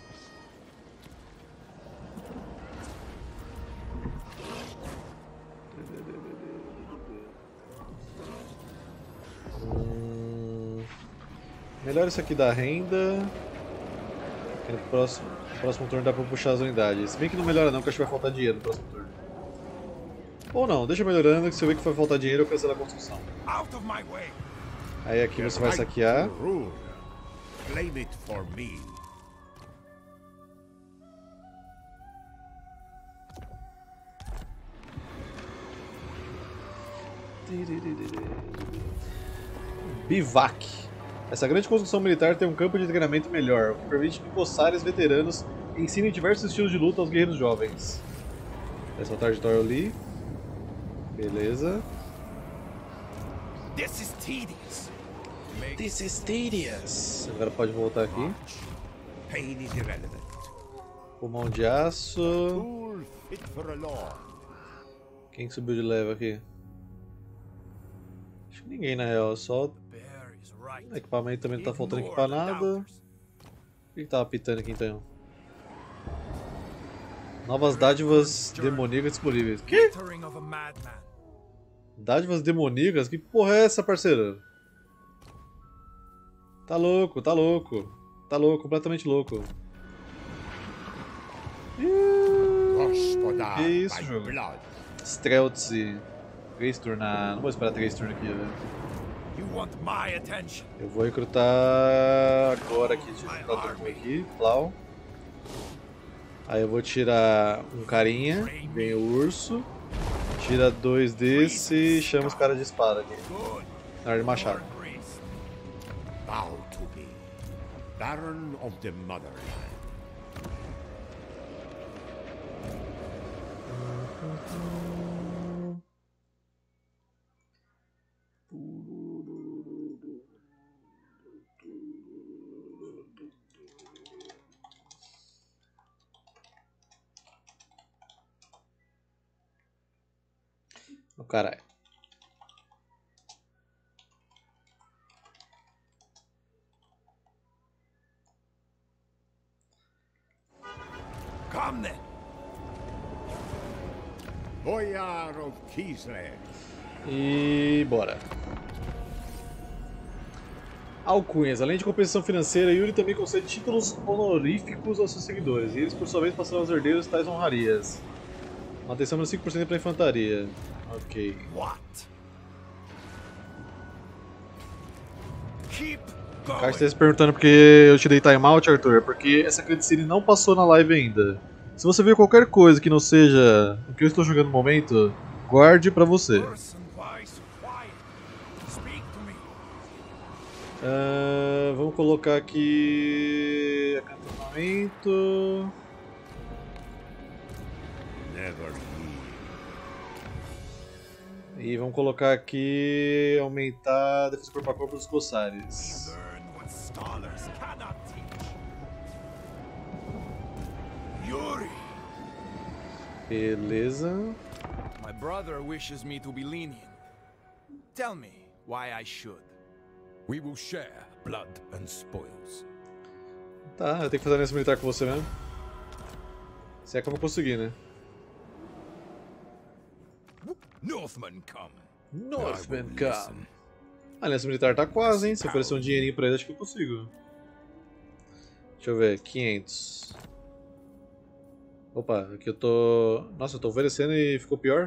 Melhor isso aqui da renda. Que no próximo turno dá pra puxar as unidades. Se bem que não melhora não, porque acho que vai faltar dinheiro no próximo turno. Ou não, deixa melhorando, que se eu ver que vai faltar dinheiro eu cancelo a construção. Out of my way. Aí aqui você vai saquear. Rule. Claim it for me. Bivac. Essa grande construção militar tem um campo de treinamento melhor, o que permite que bossários veteranos ensinem diversos estilos de luta aos guerreiros jovens. Essa é o targetório ali. Beleza. This is tedious. This is tedious. Agora pode voltar aqui. Pain is irrelevant. Pulmão de aço. Tool fit for a lord. Quem que subiu de level aqui? Acho que ninguém na real, só Bear is right. Equipamento também não tá faltando Ignore equipar the nada. doubters. O que tava pitando aqui então? Novas dádivas demoníacas disponíveis. Que? Glittering of a madman. Dádivas demoníacas? Que porra é essa, parceiro? Tá louco, tá louco. Tá louco, completamente louco. Gospodar Que isso, by jogo? blood. Streltzy. 3 turnos. Não vou esperar 3 turnos aqui, velho. You want my attention? Eu vou recrutar agora aqui, de recrutar todo mundo aqui. Plau. Aí eu vou tirar um carinha. Vem o urso. Tira 2 desse e chama os caras de espada aqui. Good. Na hora de machado. Lord Priest. Bow to me, Baron of the Motherland. Oh, caralho. Come then. Boyar of Kislev. E bora. Alcunhas. Além de compensação financeira, Yuri também concede títulos honoríficos aos seus seguidores, e eles por sua vez passarão aos herdeiros tais honrarias. Manutenção menos 5% para infantaria. Ok. What? Keep O Caixa going. está se perguntando porque eu te dei timeout, Arthur. Porque essa cutscene não passou na live ainda. Se você ver qualquer coisa que não seja o que eu estou jogando no momento, guarde pra você. Person wise, quiet. Speak to me. Vamos colocar aqui. Acantonamento. Never heed. E vamos colocar aqui. Aumentar a defesa corpo a corpo dos corsários. Learn what scholars cannot teach. Yuri. Beleza. My brother wishes me to be lenient. Tell me why I should. We will share blood and spoils. Tá, eu tenho que fazer aliança militar com você mesmo. Se é que eu vou conseguir, né? Northmen come. Northman come. A aliança militar tá quase, hein? Se oferecer um dinheirinho pra ele, acho que eu consigo. Deixa eu ver, 500. Opa, aqui eu tô... Nossa, eu tô oferecendo e ficou pior?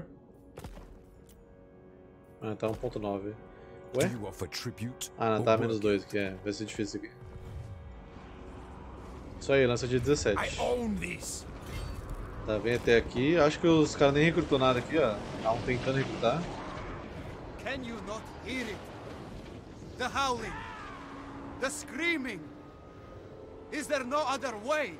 Ah, tá 1.9. Ué? Do you offer tribute? Ah, não, or tá menos work 2 aqui, vai ser difícil aqui. Isso aí, lança de 17. I own this. Tá, vem até aqui. Acho que os caras nem recrutou nada aqui, ó. Estavam tentando recrutar. Can you not hear it? The howling, the screaming. Is there no other way?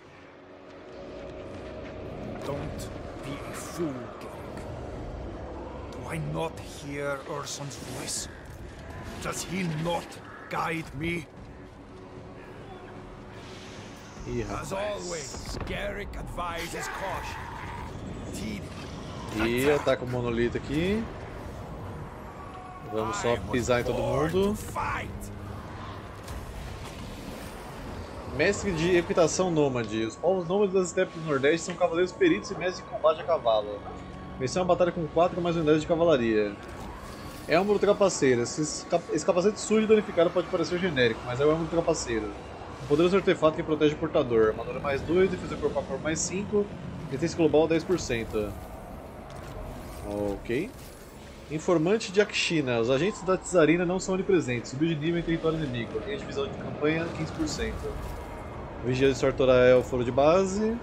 Don't be a fool, Garrick. Do I not hear Urson's voice? Does he not guide me? Ih, As rapaz. always, Garrick advises caution. Teed. E ataca o monolito aqui. Vamos só pisar em todo mundo. Fight. Mestre de equitação nômade. Os povos nômades das estepes do Nordeste são cavaleiros peritos e mestres de combate a cavalo. Venceu uma batalha com 4 mais unidades de cavalaria. Elmo do Trapaceiro. Esse capacete sujo e danificado pode parecer genérico, mas é o Elmo do Trapaceiro. Um poderoso artefato que protege o portador. Armadura mais 2, defesa corpo a corpo mais 5, resistência global 10%. Ok. Informante de Akshina. Os agentes da Tsarina não são onipresentes. Subiu de nível em território inimigo. Linha de visão de campanha 15%. Vigia de Sortorael foro de base.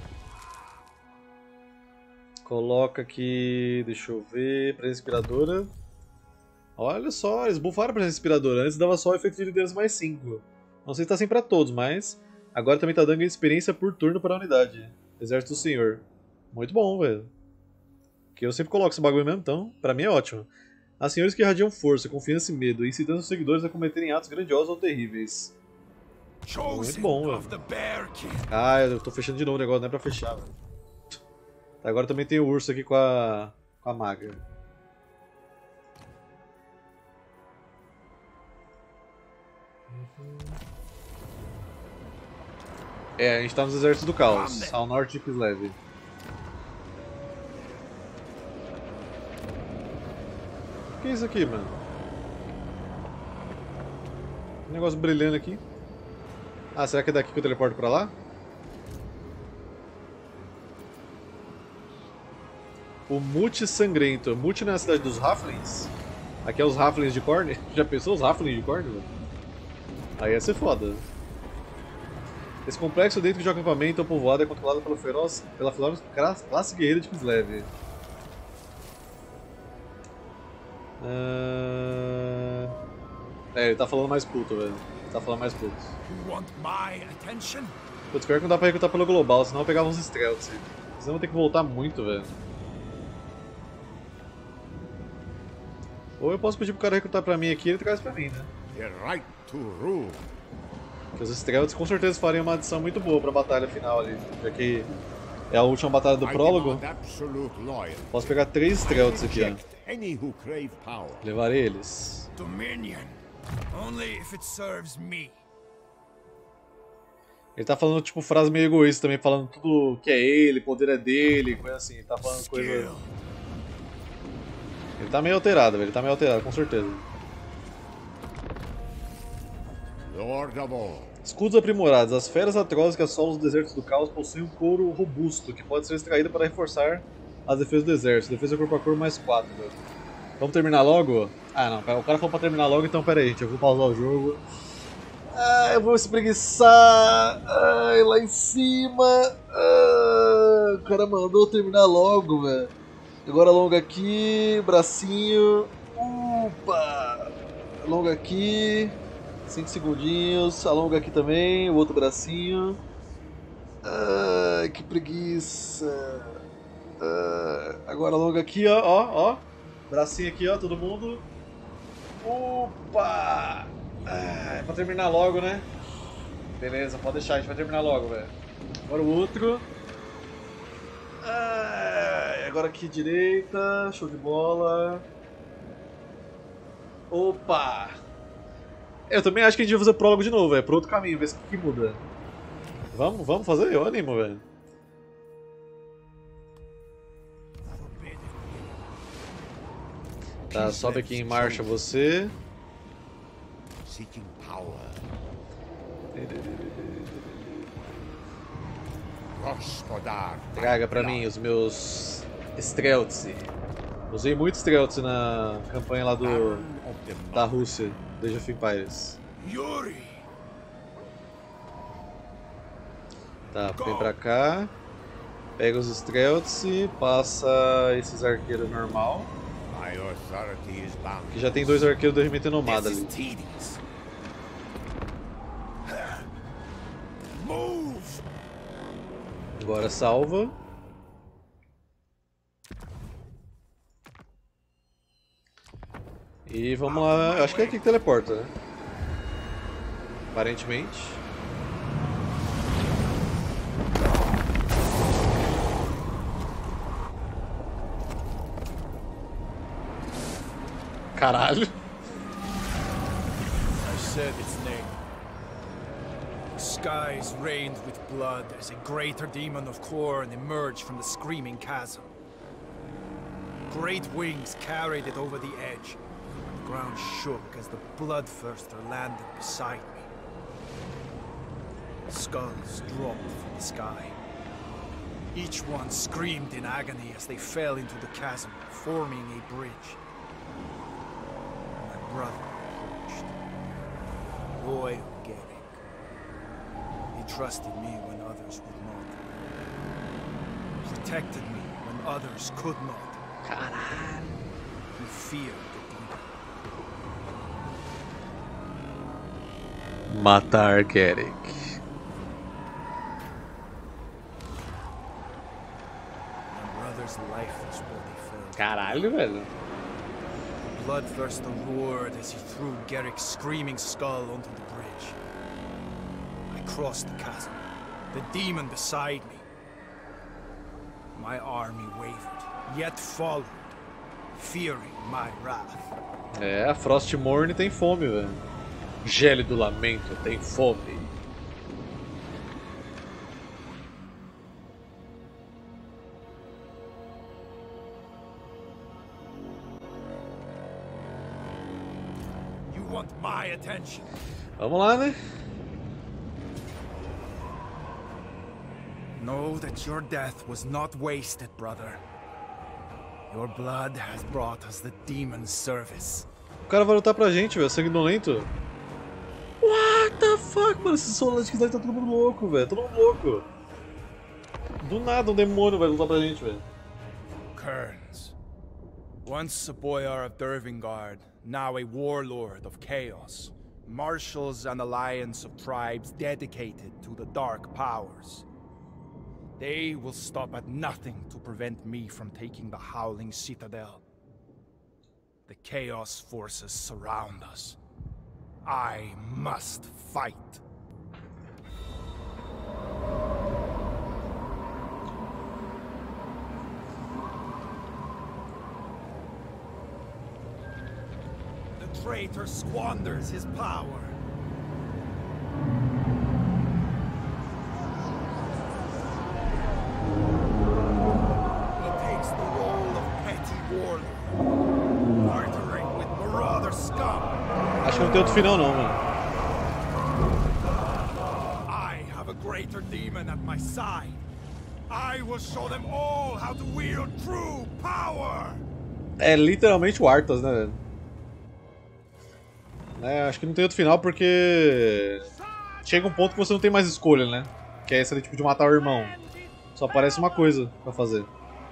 Coloca aqui, deixa eu ver, presença inspiradora. Olha só, eles buffaram a presença inspiradora. Antes dava só o efeito de liderança mais 5. Não sei se está assim para todos, mas agora também está dando experiência por turno para a unidade. Exército do Senhor. Muito bom, velho. Que eu sempre coloco esse bagulho mesmo, então pra mim é ótimo. Há senhores que irradiam força, confiança e medo, incitando os seguidores a cometerem atos grandiosos ou terríveis. Muito bom, velho. Of the Bear King. Ah, eu tô fechando de novo o negócio, não é pra fechar, velho. Agora também tem o urso aqui com a maga. É, a gente tá nos exércitos do caos, ao norte de Kislev. O que é isso aqui, mano? Um negócio brilhando aqui. Ah, será que é daqui que eu teleporto pra lá? O Mute Sangrento. Mute não é a cidade dos Halflings? Aqui é os Halflings de Khorne? Já pensou os Halflings de Khorne, velho? Aí ia ser foda. Esse complexo dentro de um acampamento ou povoado é controlado pela feroz classe guerreira de Kislev. É, ele tá falando mais puto, velho. Ele tá falando mais puto. Putz, pior que não dá pra recrutar pelo global, senão eu pegava uns Strelts. Senão eu vou ter que voltar muito, velho. Ou eu posso pedir pro cara recrutar pra mim aqui e ele traz pra mim, né? Porque os Strelts com certeza fariam uma adição muito boa pra batalha final ali, já que é a última batalha do prólogo. Posso pegar 3 Strelts aqui, ó. Levarei eles. Dominion. Only if it serves me. Ele tá falando tipo frase meio egoísta também, falando tudo que é ele, poder é dele, coisa assim, ele tá falando coisa... Ele tá meio alterado, velho, ele tá meio alterado, com certeza. Escudos aprimorados. As feras atrozes que assolam os desertos do caos possuem um couro robusto, que pode ser extraído para reforçar as defesas do exército. Defesa corpo a corpo mais 4, velho. Vamos terminar logo? Ah não, o cara falou pra terminar logo, então pera aí, gente, eu vou pausar o jogo. Ah, eu vou espreguiçar. Ai, lá em cima. Ah, o cara mandou terminar logo, velho. Agora alonga aqui, bracinho. Opa! Alonga aqui. 5 segundinhos. Alonga aqui também, o outro bracinho. Ai, que preguiça. Agora alonga aqui, ó. Bracinho aqui, ó, todo mundo. Opa! É pra terminar logo, né? Beleza, pode deixar, a gente vai terminar logo, velho. Agora o outro. Agora aqui direita, show de bola. Opa! Eu também acho que a gente vai fazer o prólogo de novo, velho, pro outro caminho, ver se o que muda. Vamos fazer? Eu animo, velho. Tá, sobe aqui em marcha você. Traga pra mim os meus Strelts. Usei muito Strelts na campanha lá da Rússia, Age of Empires. Tá, vem pra cá. Pega os Strelts e passa esses arqueiros normal. Que já tem 2 arqueiros do regimento nomada ali. Agora salva. E vamos lá. Acho que é aqui que teleporta, né? Aparentemente. Caralho. I said its name. Skies rained with blood as a greater demon of Khorne emerged from the screaming chasm. Great wings carried it over the edge. The ground shook as the Bloodthirster landed beside me. Skulls dropped from the sky. Each one screamed in agony as they fell into the chasm, forming a bridge. My brother approached. Roy Garrick. He trusted me when others would not. Protected me when others could not. Caralho. He feared the demon. Matar Garrick. My brother's lifeless body fell. Caralho, velho. Bloodthirster roared as he threw Garrick's screaming skull onto the bridge. I crossed the chasm, the demon beside me. My army wavered, yet followed, fearing my wrath. É, a Frostmourne tem fome, velho. Gélido lamento tem fome. You want my attention? Vamos lá, né? Know that your death was not wasted, brother. Your blood has brought us the demon's service. O cara vai lutar pra gente, velho. Sanguinolento. What the fuck, mano? Esse soldado de Kislev tá todo mundo louco, velho. Todo mundo louco. Do nada um demônio vai lutar pra gente, velho. Kearns. Once a boyar of Dervingard, now a warlord of chaos. Marshals an alliance of tribes dedicated to the dark powers. They will stop at nothing to prevent me from taking the Howling Citadel. The Chaos forces surround us. I must fight. The traitor squanders his power. Acho que não tem outro final não, mano. I have a greater demon at my side. I will show them all how to wield true power. É literalmente o Arthas, né, velho? É, acho que não tem outro final porque chega um ponto que você não tem mais escolha, né? Que é esse ali, tipo de matar o irmão. Só aparece uma coisa pra fazer.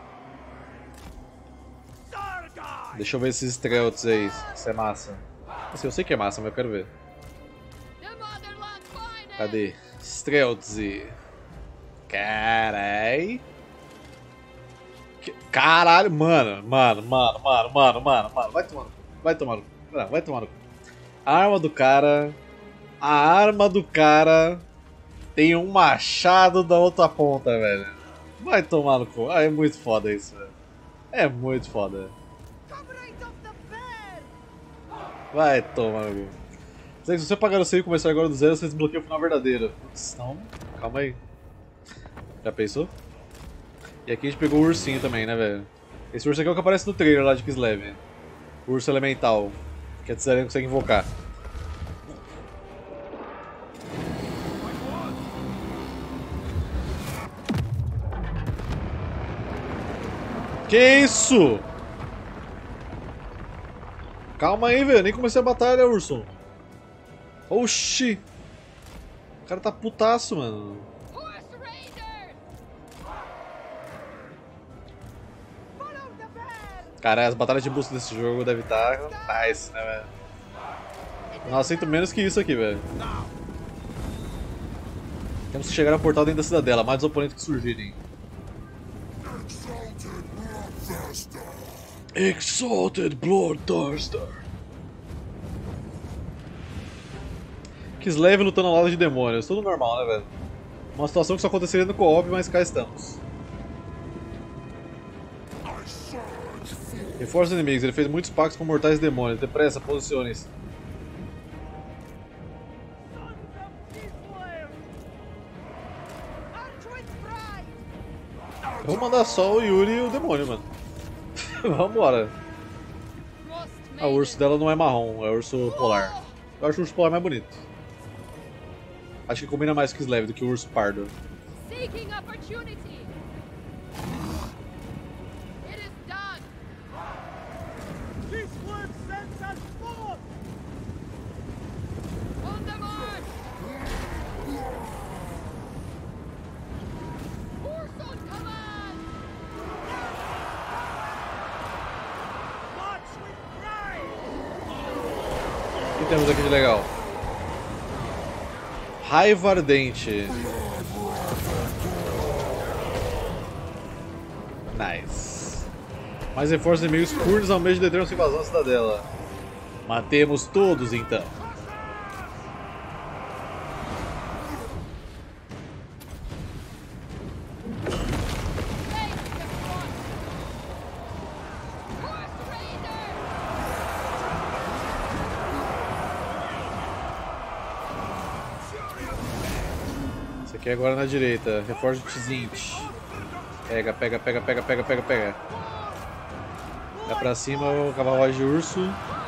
Deixa eu ver esses Strelts aí, se é massa. Assim, eu sei que é massa, mas eu quero ver. Cadê? Strelts e... Carai. Caralho, mano. Vai tomar no cu. Vai tomar no cu. Não, vai tomar no cu. A arma do cara... A arma do cara... Tem um machado da outra ponta, velho. Vai tomar no cu. Ah, é muito foda isso, velho. É muito foda. Vai tomar no cu. Se você pagar o save e começar agora do zero, você desbloqueia o final verdadeiro. Putz, não. Calma aí. Já pensou? E aqui a gente pegou o ursinho também, né, velho? Esse urso aqui é o que aparece no trailer lá de Kislev. O urso elemental. Que a Tsarena consegue invocar. Que isso? Calma aí, velho. Nem comecei a batalha, Urson. Oxi. O cara tá putaço, mano. Cara, as batalhas de busca desse jogo devem estar nice, né, velho? Não aceito menos que isso aqui, velho. Temos que chegar ao portal dentro da cidadela, mais os oponentes que surgirem. Exalted Bloodthirster. Kislev lutando ao lado de demônios, tudo normal, né, velho? Uma situação que só aconteceria no co-op, mas cá estamos. Reforça os inimigos, ele fez muitos pactos com mortais e demônios. Depressa, posicione-se. Eu vou mandar só o Yuri e o demônio, mano. Vambora. Ah, o urso dela não é marrom, é urso polar. Eu acho o urso polar mais bonito. Acho que combina mais com o Kislev do que o urso pardo. O que temos aqui de legal? Raiva ardente. Nice. Mais reforços inimigos curtos ao meio de deter nossa invasão à cidadela. Matemos todos então. Aqui agora na direita. Reforço de Tzint. Pega. Vai pra cima o cavalo de urso.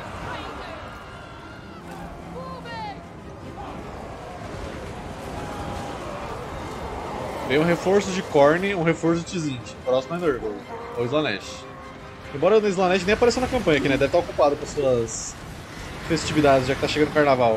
Veio um reforço de Khorne, um reforço de Tzint. Próximo é Nurgle, ou Slaanesh. Embora o Slaanesh nem apareceu na campanha aqui, né? Deve estar ocupado com suas festividades, já que tá chegando o carnaval.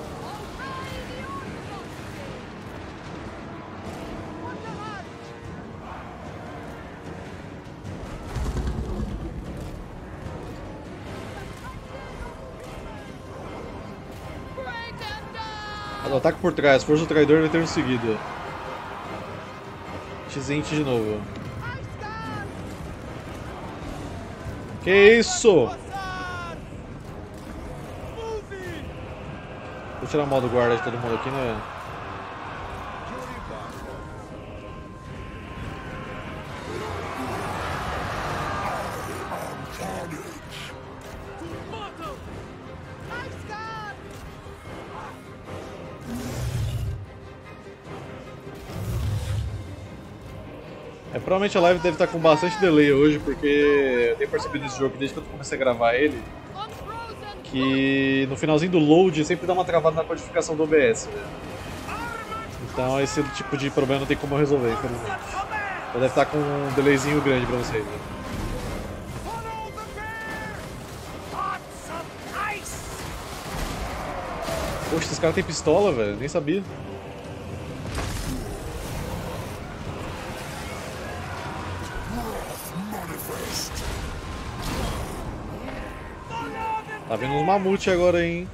O ataque por trás, força do traidor vai ter um seguido. Tzint de novo. Que isso? Vou tirar o modo guarda de todo mundo aqui, né? Provavelmente a live deve estar com bastante delay hoje, porque eu tenho percebido nesse jogo desde que eu comecei a gravar ele, que no finalzinho do load sempre dá uma travada na codificação do OBS, né? Então esse tipo de problema não tem como eu resolver, infelizmente. Então deve estar com um delayzinho grande pra vocês, né? Poxa, esses caras têm pistola, velho, nem sabia. Tá vendo uns mamute agora, hein?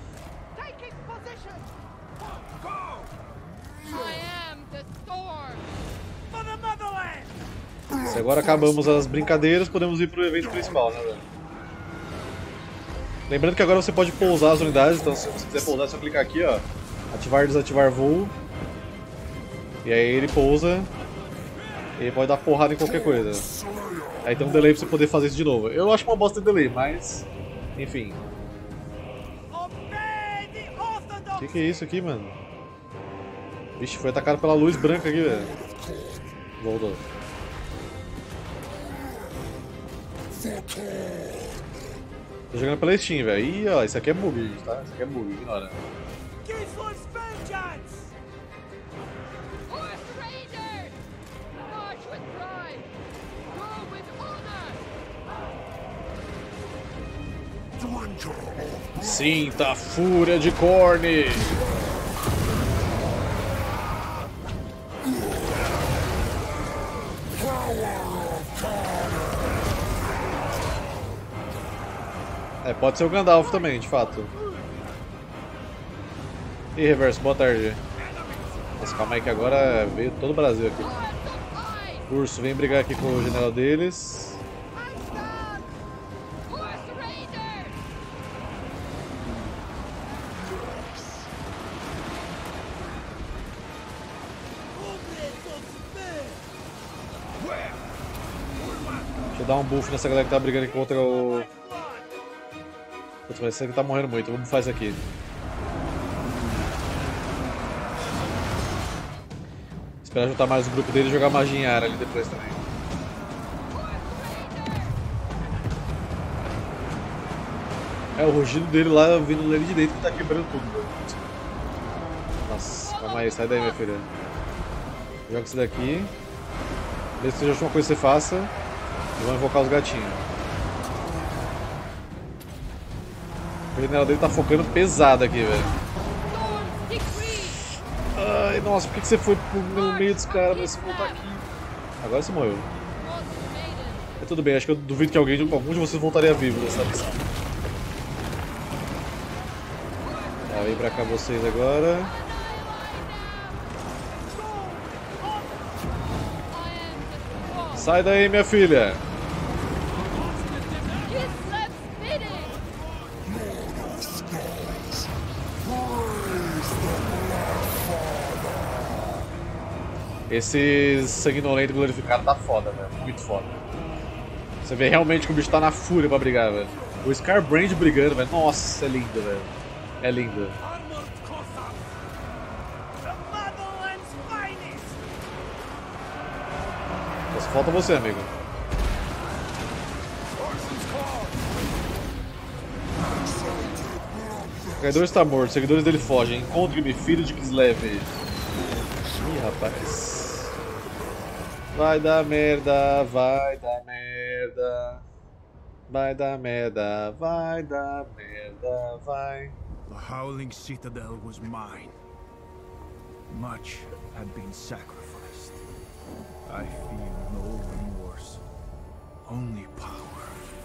Se agora acabamos as brincadeiras, podemos ir pro evento principal, né, velho? Lembrando que agora você pode pousar as unidades, então se você quiser pousar é só clicar aqui, ó. Ativar e desativar voo. E aí ele pousa. E ele pode dar porrada em qualquer coisa. Aí tem um delay pra você poder fazer isso de novo. Eu acho uma bosta de delay, mas... enfim. Que é isso aqui, mano? Vixe, foi atacado pela luz branca aqui, velho. Voltou. Tô jogando pela Steam, velho. Ih, ó, isso aqui é bug, gente, tá? Isso aqui é bug, ignora. Sinta a fúria de Khorne! É, pode ser o Gandalf também, de fato. E Reverso, boa tarde. Nossa, calma aí que agora veio todo o Brasil aqui. Urso, vem brigar aqui com o general deles. Deixa eu dar um buff nessa galera que tá brigando aqui contra o... Putz, esse aqui tá morrendo muito, vamos fazer isso aqui. Esperar juntar mais o grupo dele e jogar magia em área ali depois também. É, o rugido dele lá vindo dele de dentro que tá quebrando tudo, velho. Nossa, calma aí, sai daí, minha filha. Joga isso daqui. Desde que seja a última coisa que você faça. E vamos invocar os gatinhos. O general dele tá focando pesado aqui, velho. Ai, nossa, por que você foi no meio dos caras, mas você voltar aqui? Agora você morreu. É tudo bem, acho que eu duvido que algum de vocês voltaria vivo dessa missão. Tá, vem pra cá vocês agora. Sai daí, minha filha! Esse sanguinolento glorificado tá foda, velho. Muito foda. Você vê realmente que o bicho tá na fúria pra brigar, velho. O Scarbrand brigando, velho. Nossa, é lindo, velho. É lindo. falta você, amigo. O traidor está morto, os seguidores dele fogem. Encontre-me, filho de Kislev. Ih, rapaz. Vai dar merda, vai dar merda. Vai dar merda, vai dar merda, vai. The Howling Citadel was mine. Much had been sacrificed. I feel no remorse, only power.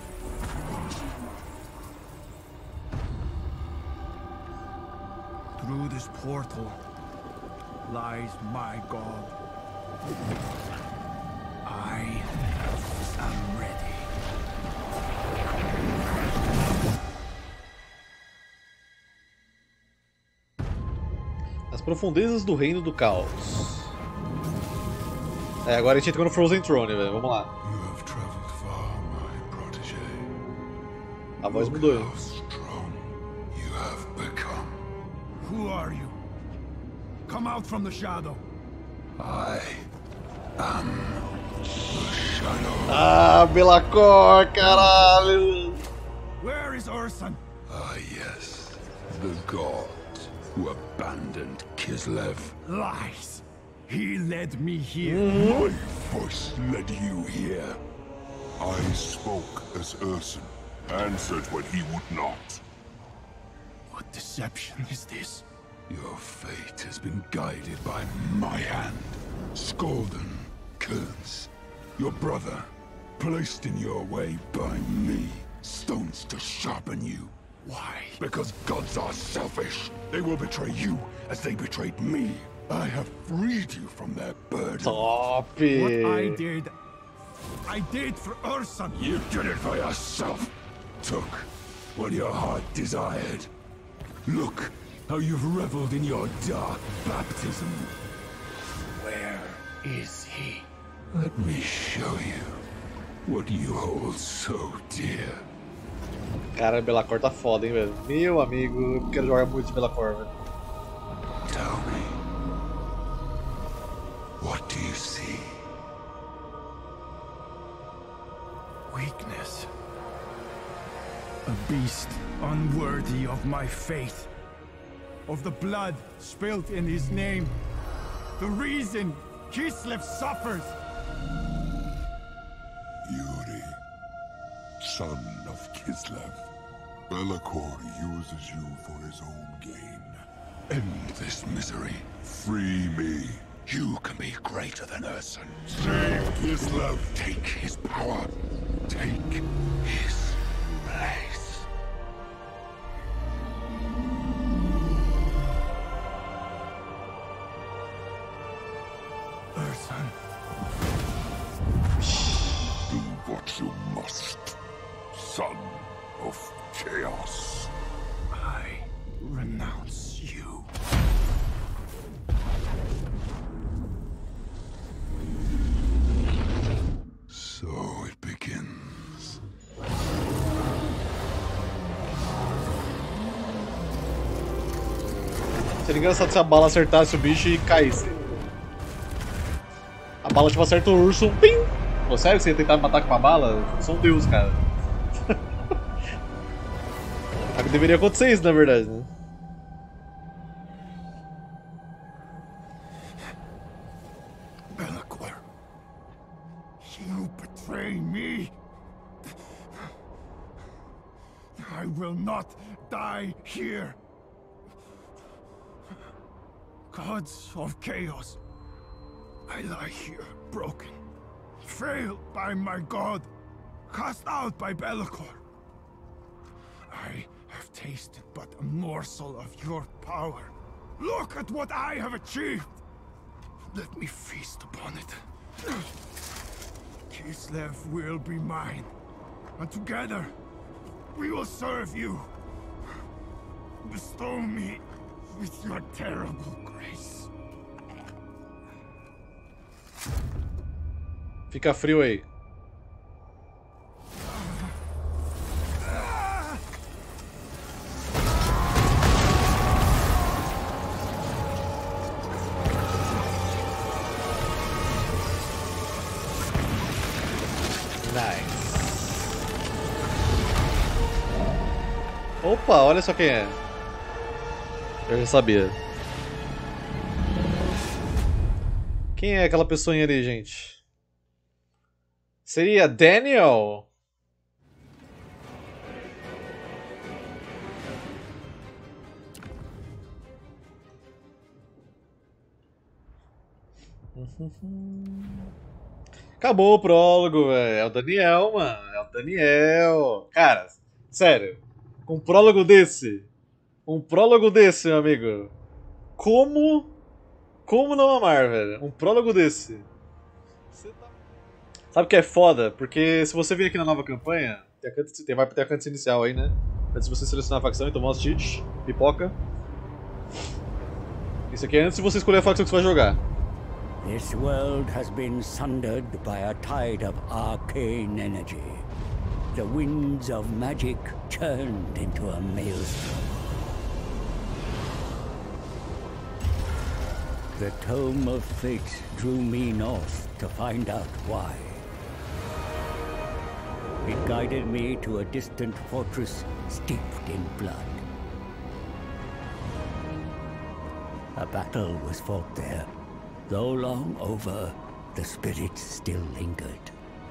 Through this portal lies my god. I am ready. As profundezas do reino do caos. É, agora a gente entra no Frozen Throne, velho. Vamos lá. You have traveled far, my protege. A voz mudou. How strong you have become. Who are you? Come out from the shadow. I am the shadow. Ah, Belacor, caralho! Where is Urson? Ah, yes. The god who abandoned Kislev. Lies. He led me here. My voice led you here. I spoke as Urson, answered when he would not. What deception is this? Your fate has been guided by my hand. Skalden, Kerns, your brother, placed in your way by me. Stones to sharpen you. Why? Because gods are selfish. They will betray you as they betrayed me. I have freed you from their burden. Top! What I did for Urson. You did it for yourself. Took what your heart desired. Look how you've reveled in your dark baptism. Where is he? Let me show you what you hold so dear. Cara, Belacor tá foda, hein, velho. Meu amigo, eu quero jogar muito de Belacor, velho. Tell me, what do you see? Weakness. A beast unworthy of my faith. Of the blood spilt in his name. The reason Kislev suffers. Yuri, son of Kislev. Belacor uses you for his own gain. End this misery. Free me. You can be greater than Urson. Save Kislev. Take his power. Take his place. Urson. Do what you must, son of chaos. I renounce you. So it begins. Seria engraçado se a bala acertasse o bicho e caísse. A bala tipo acerta o urso, pim! Pô, sério que você ia tentar matar com uma bala? Eu sou um deus, cara. Deveria acontecer isso, na verdade, né? Belacor. You betray me. I will not die here. Gods of chaos. I lie here, broken, failed by my god, cast out by Belacor. I have tasted but a morsel of your power. Look at what I have achieved! Let me feast upon it. Kislev will be mine, and together we will serve you. Bestow me with your terrible grace. Fica frio aí. Opa, olha só quem é. Eu já sabia. Quem é aquela pessoinha ali, gente? Seria Daniel? Acabou o prólogo, velho. É o Daniel, mano. É o Daniel. Cara, sério. Com um prólogo desse. Um prólogo desse, meu amigo. Como não amar, velho? Um prólogo desse. Sabe o que é foda? Porque se você vir aqui na nova campanha, vai ter a cutscene inicial aí, né? Antes de você selecionar a facção, então mostra cheat, pipoca. Isso aqui é antes de você escolher a facção que você vai jogar. This world has been sundered by a tide of arcane energy. The winds of magic churned into a maelstrom. The Tome of Fate drew me north to find out why. It guided me to a distant fortress steeped in blood. A battle was fought there. Though long over, the spirits still lingered.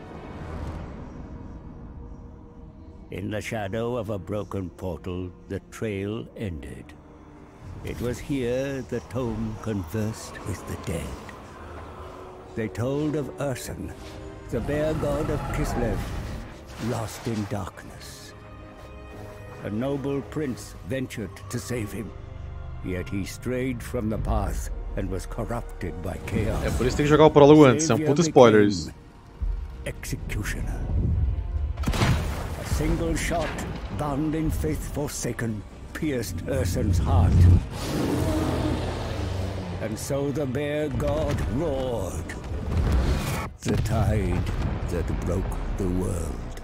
In the shadow of a broken portal, the trail ended. It was here the tome conversed with the dead. They told of Ursun, the bear god of Kislev, lost in darkness. A noble prince ventured to save him, yet he strayed from the path and was corrupted by chaos. É por isso que tem que jogar o prólogo antes, é um puto spoiler isso. Executioner. A single shot, bound in faith forsaken, pierced Ursun's heart. And so the bear god roared. The tide that broke the world.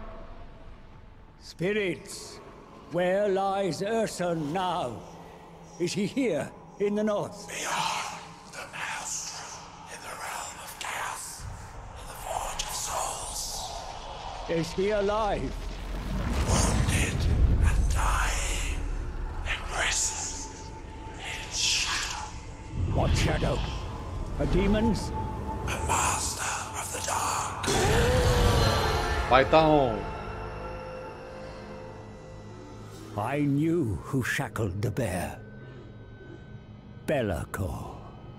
Spirits, where lies Ursun now? Is he here in the north? Beyond the maelstrom, in the realm of chaos, in the forge of souls. Is he alive? Wounded and dying, embraces in shadow. What shadow? A demon's? A master of the dark. Vai tá on. I knew who shackled the bear. Be'lakor.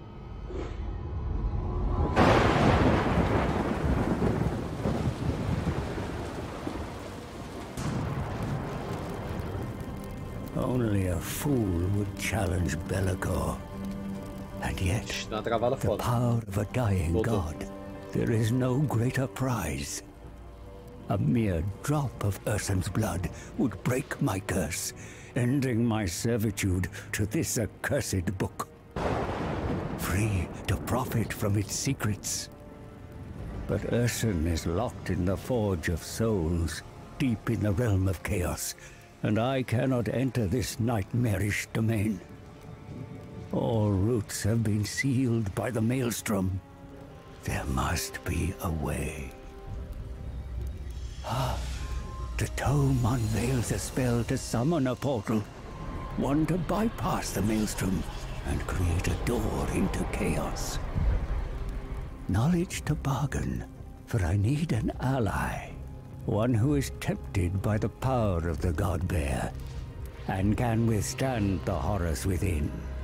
Only a fool would challenge Be'lakor. And yet, Dá uma travada the foda. power of a dying Voltou. god. There is no greater prize. A mere drop of Ursun's blood would break my curse, ending my servitude to this accursed book. Free to profit from its secrets. But Ursun is locked in the Forge of Souls, deep in the realm of chaos, and I cannot enter this nightmarish domain. All routes have been sealed by the Maelstrom. There must be a way. The tome unveils a spell to summon a portal. One to bypass the Maelstrom and create a door into chaos. Knowledge to bargain, for I need an ally. One who is tempted by the power of the God Bear and can withstand the horrors within.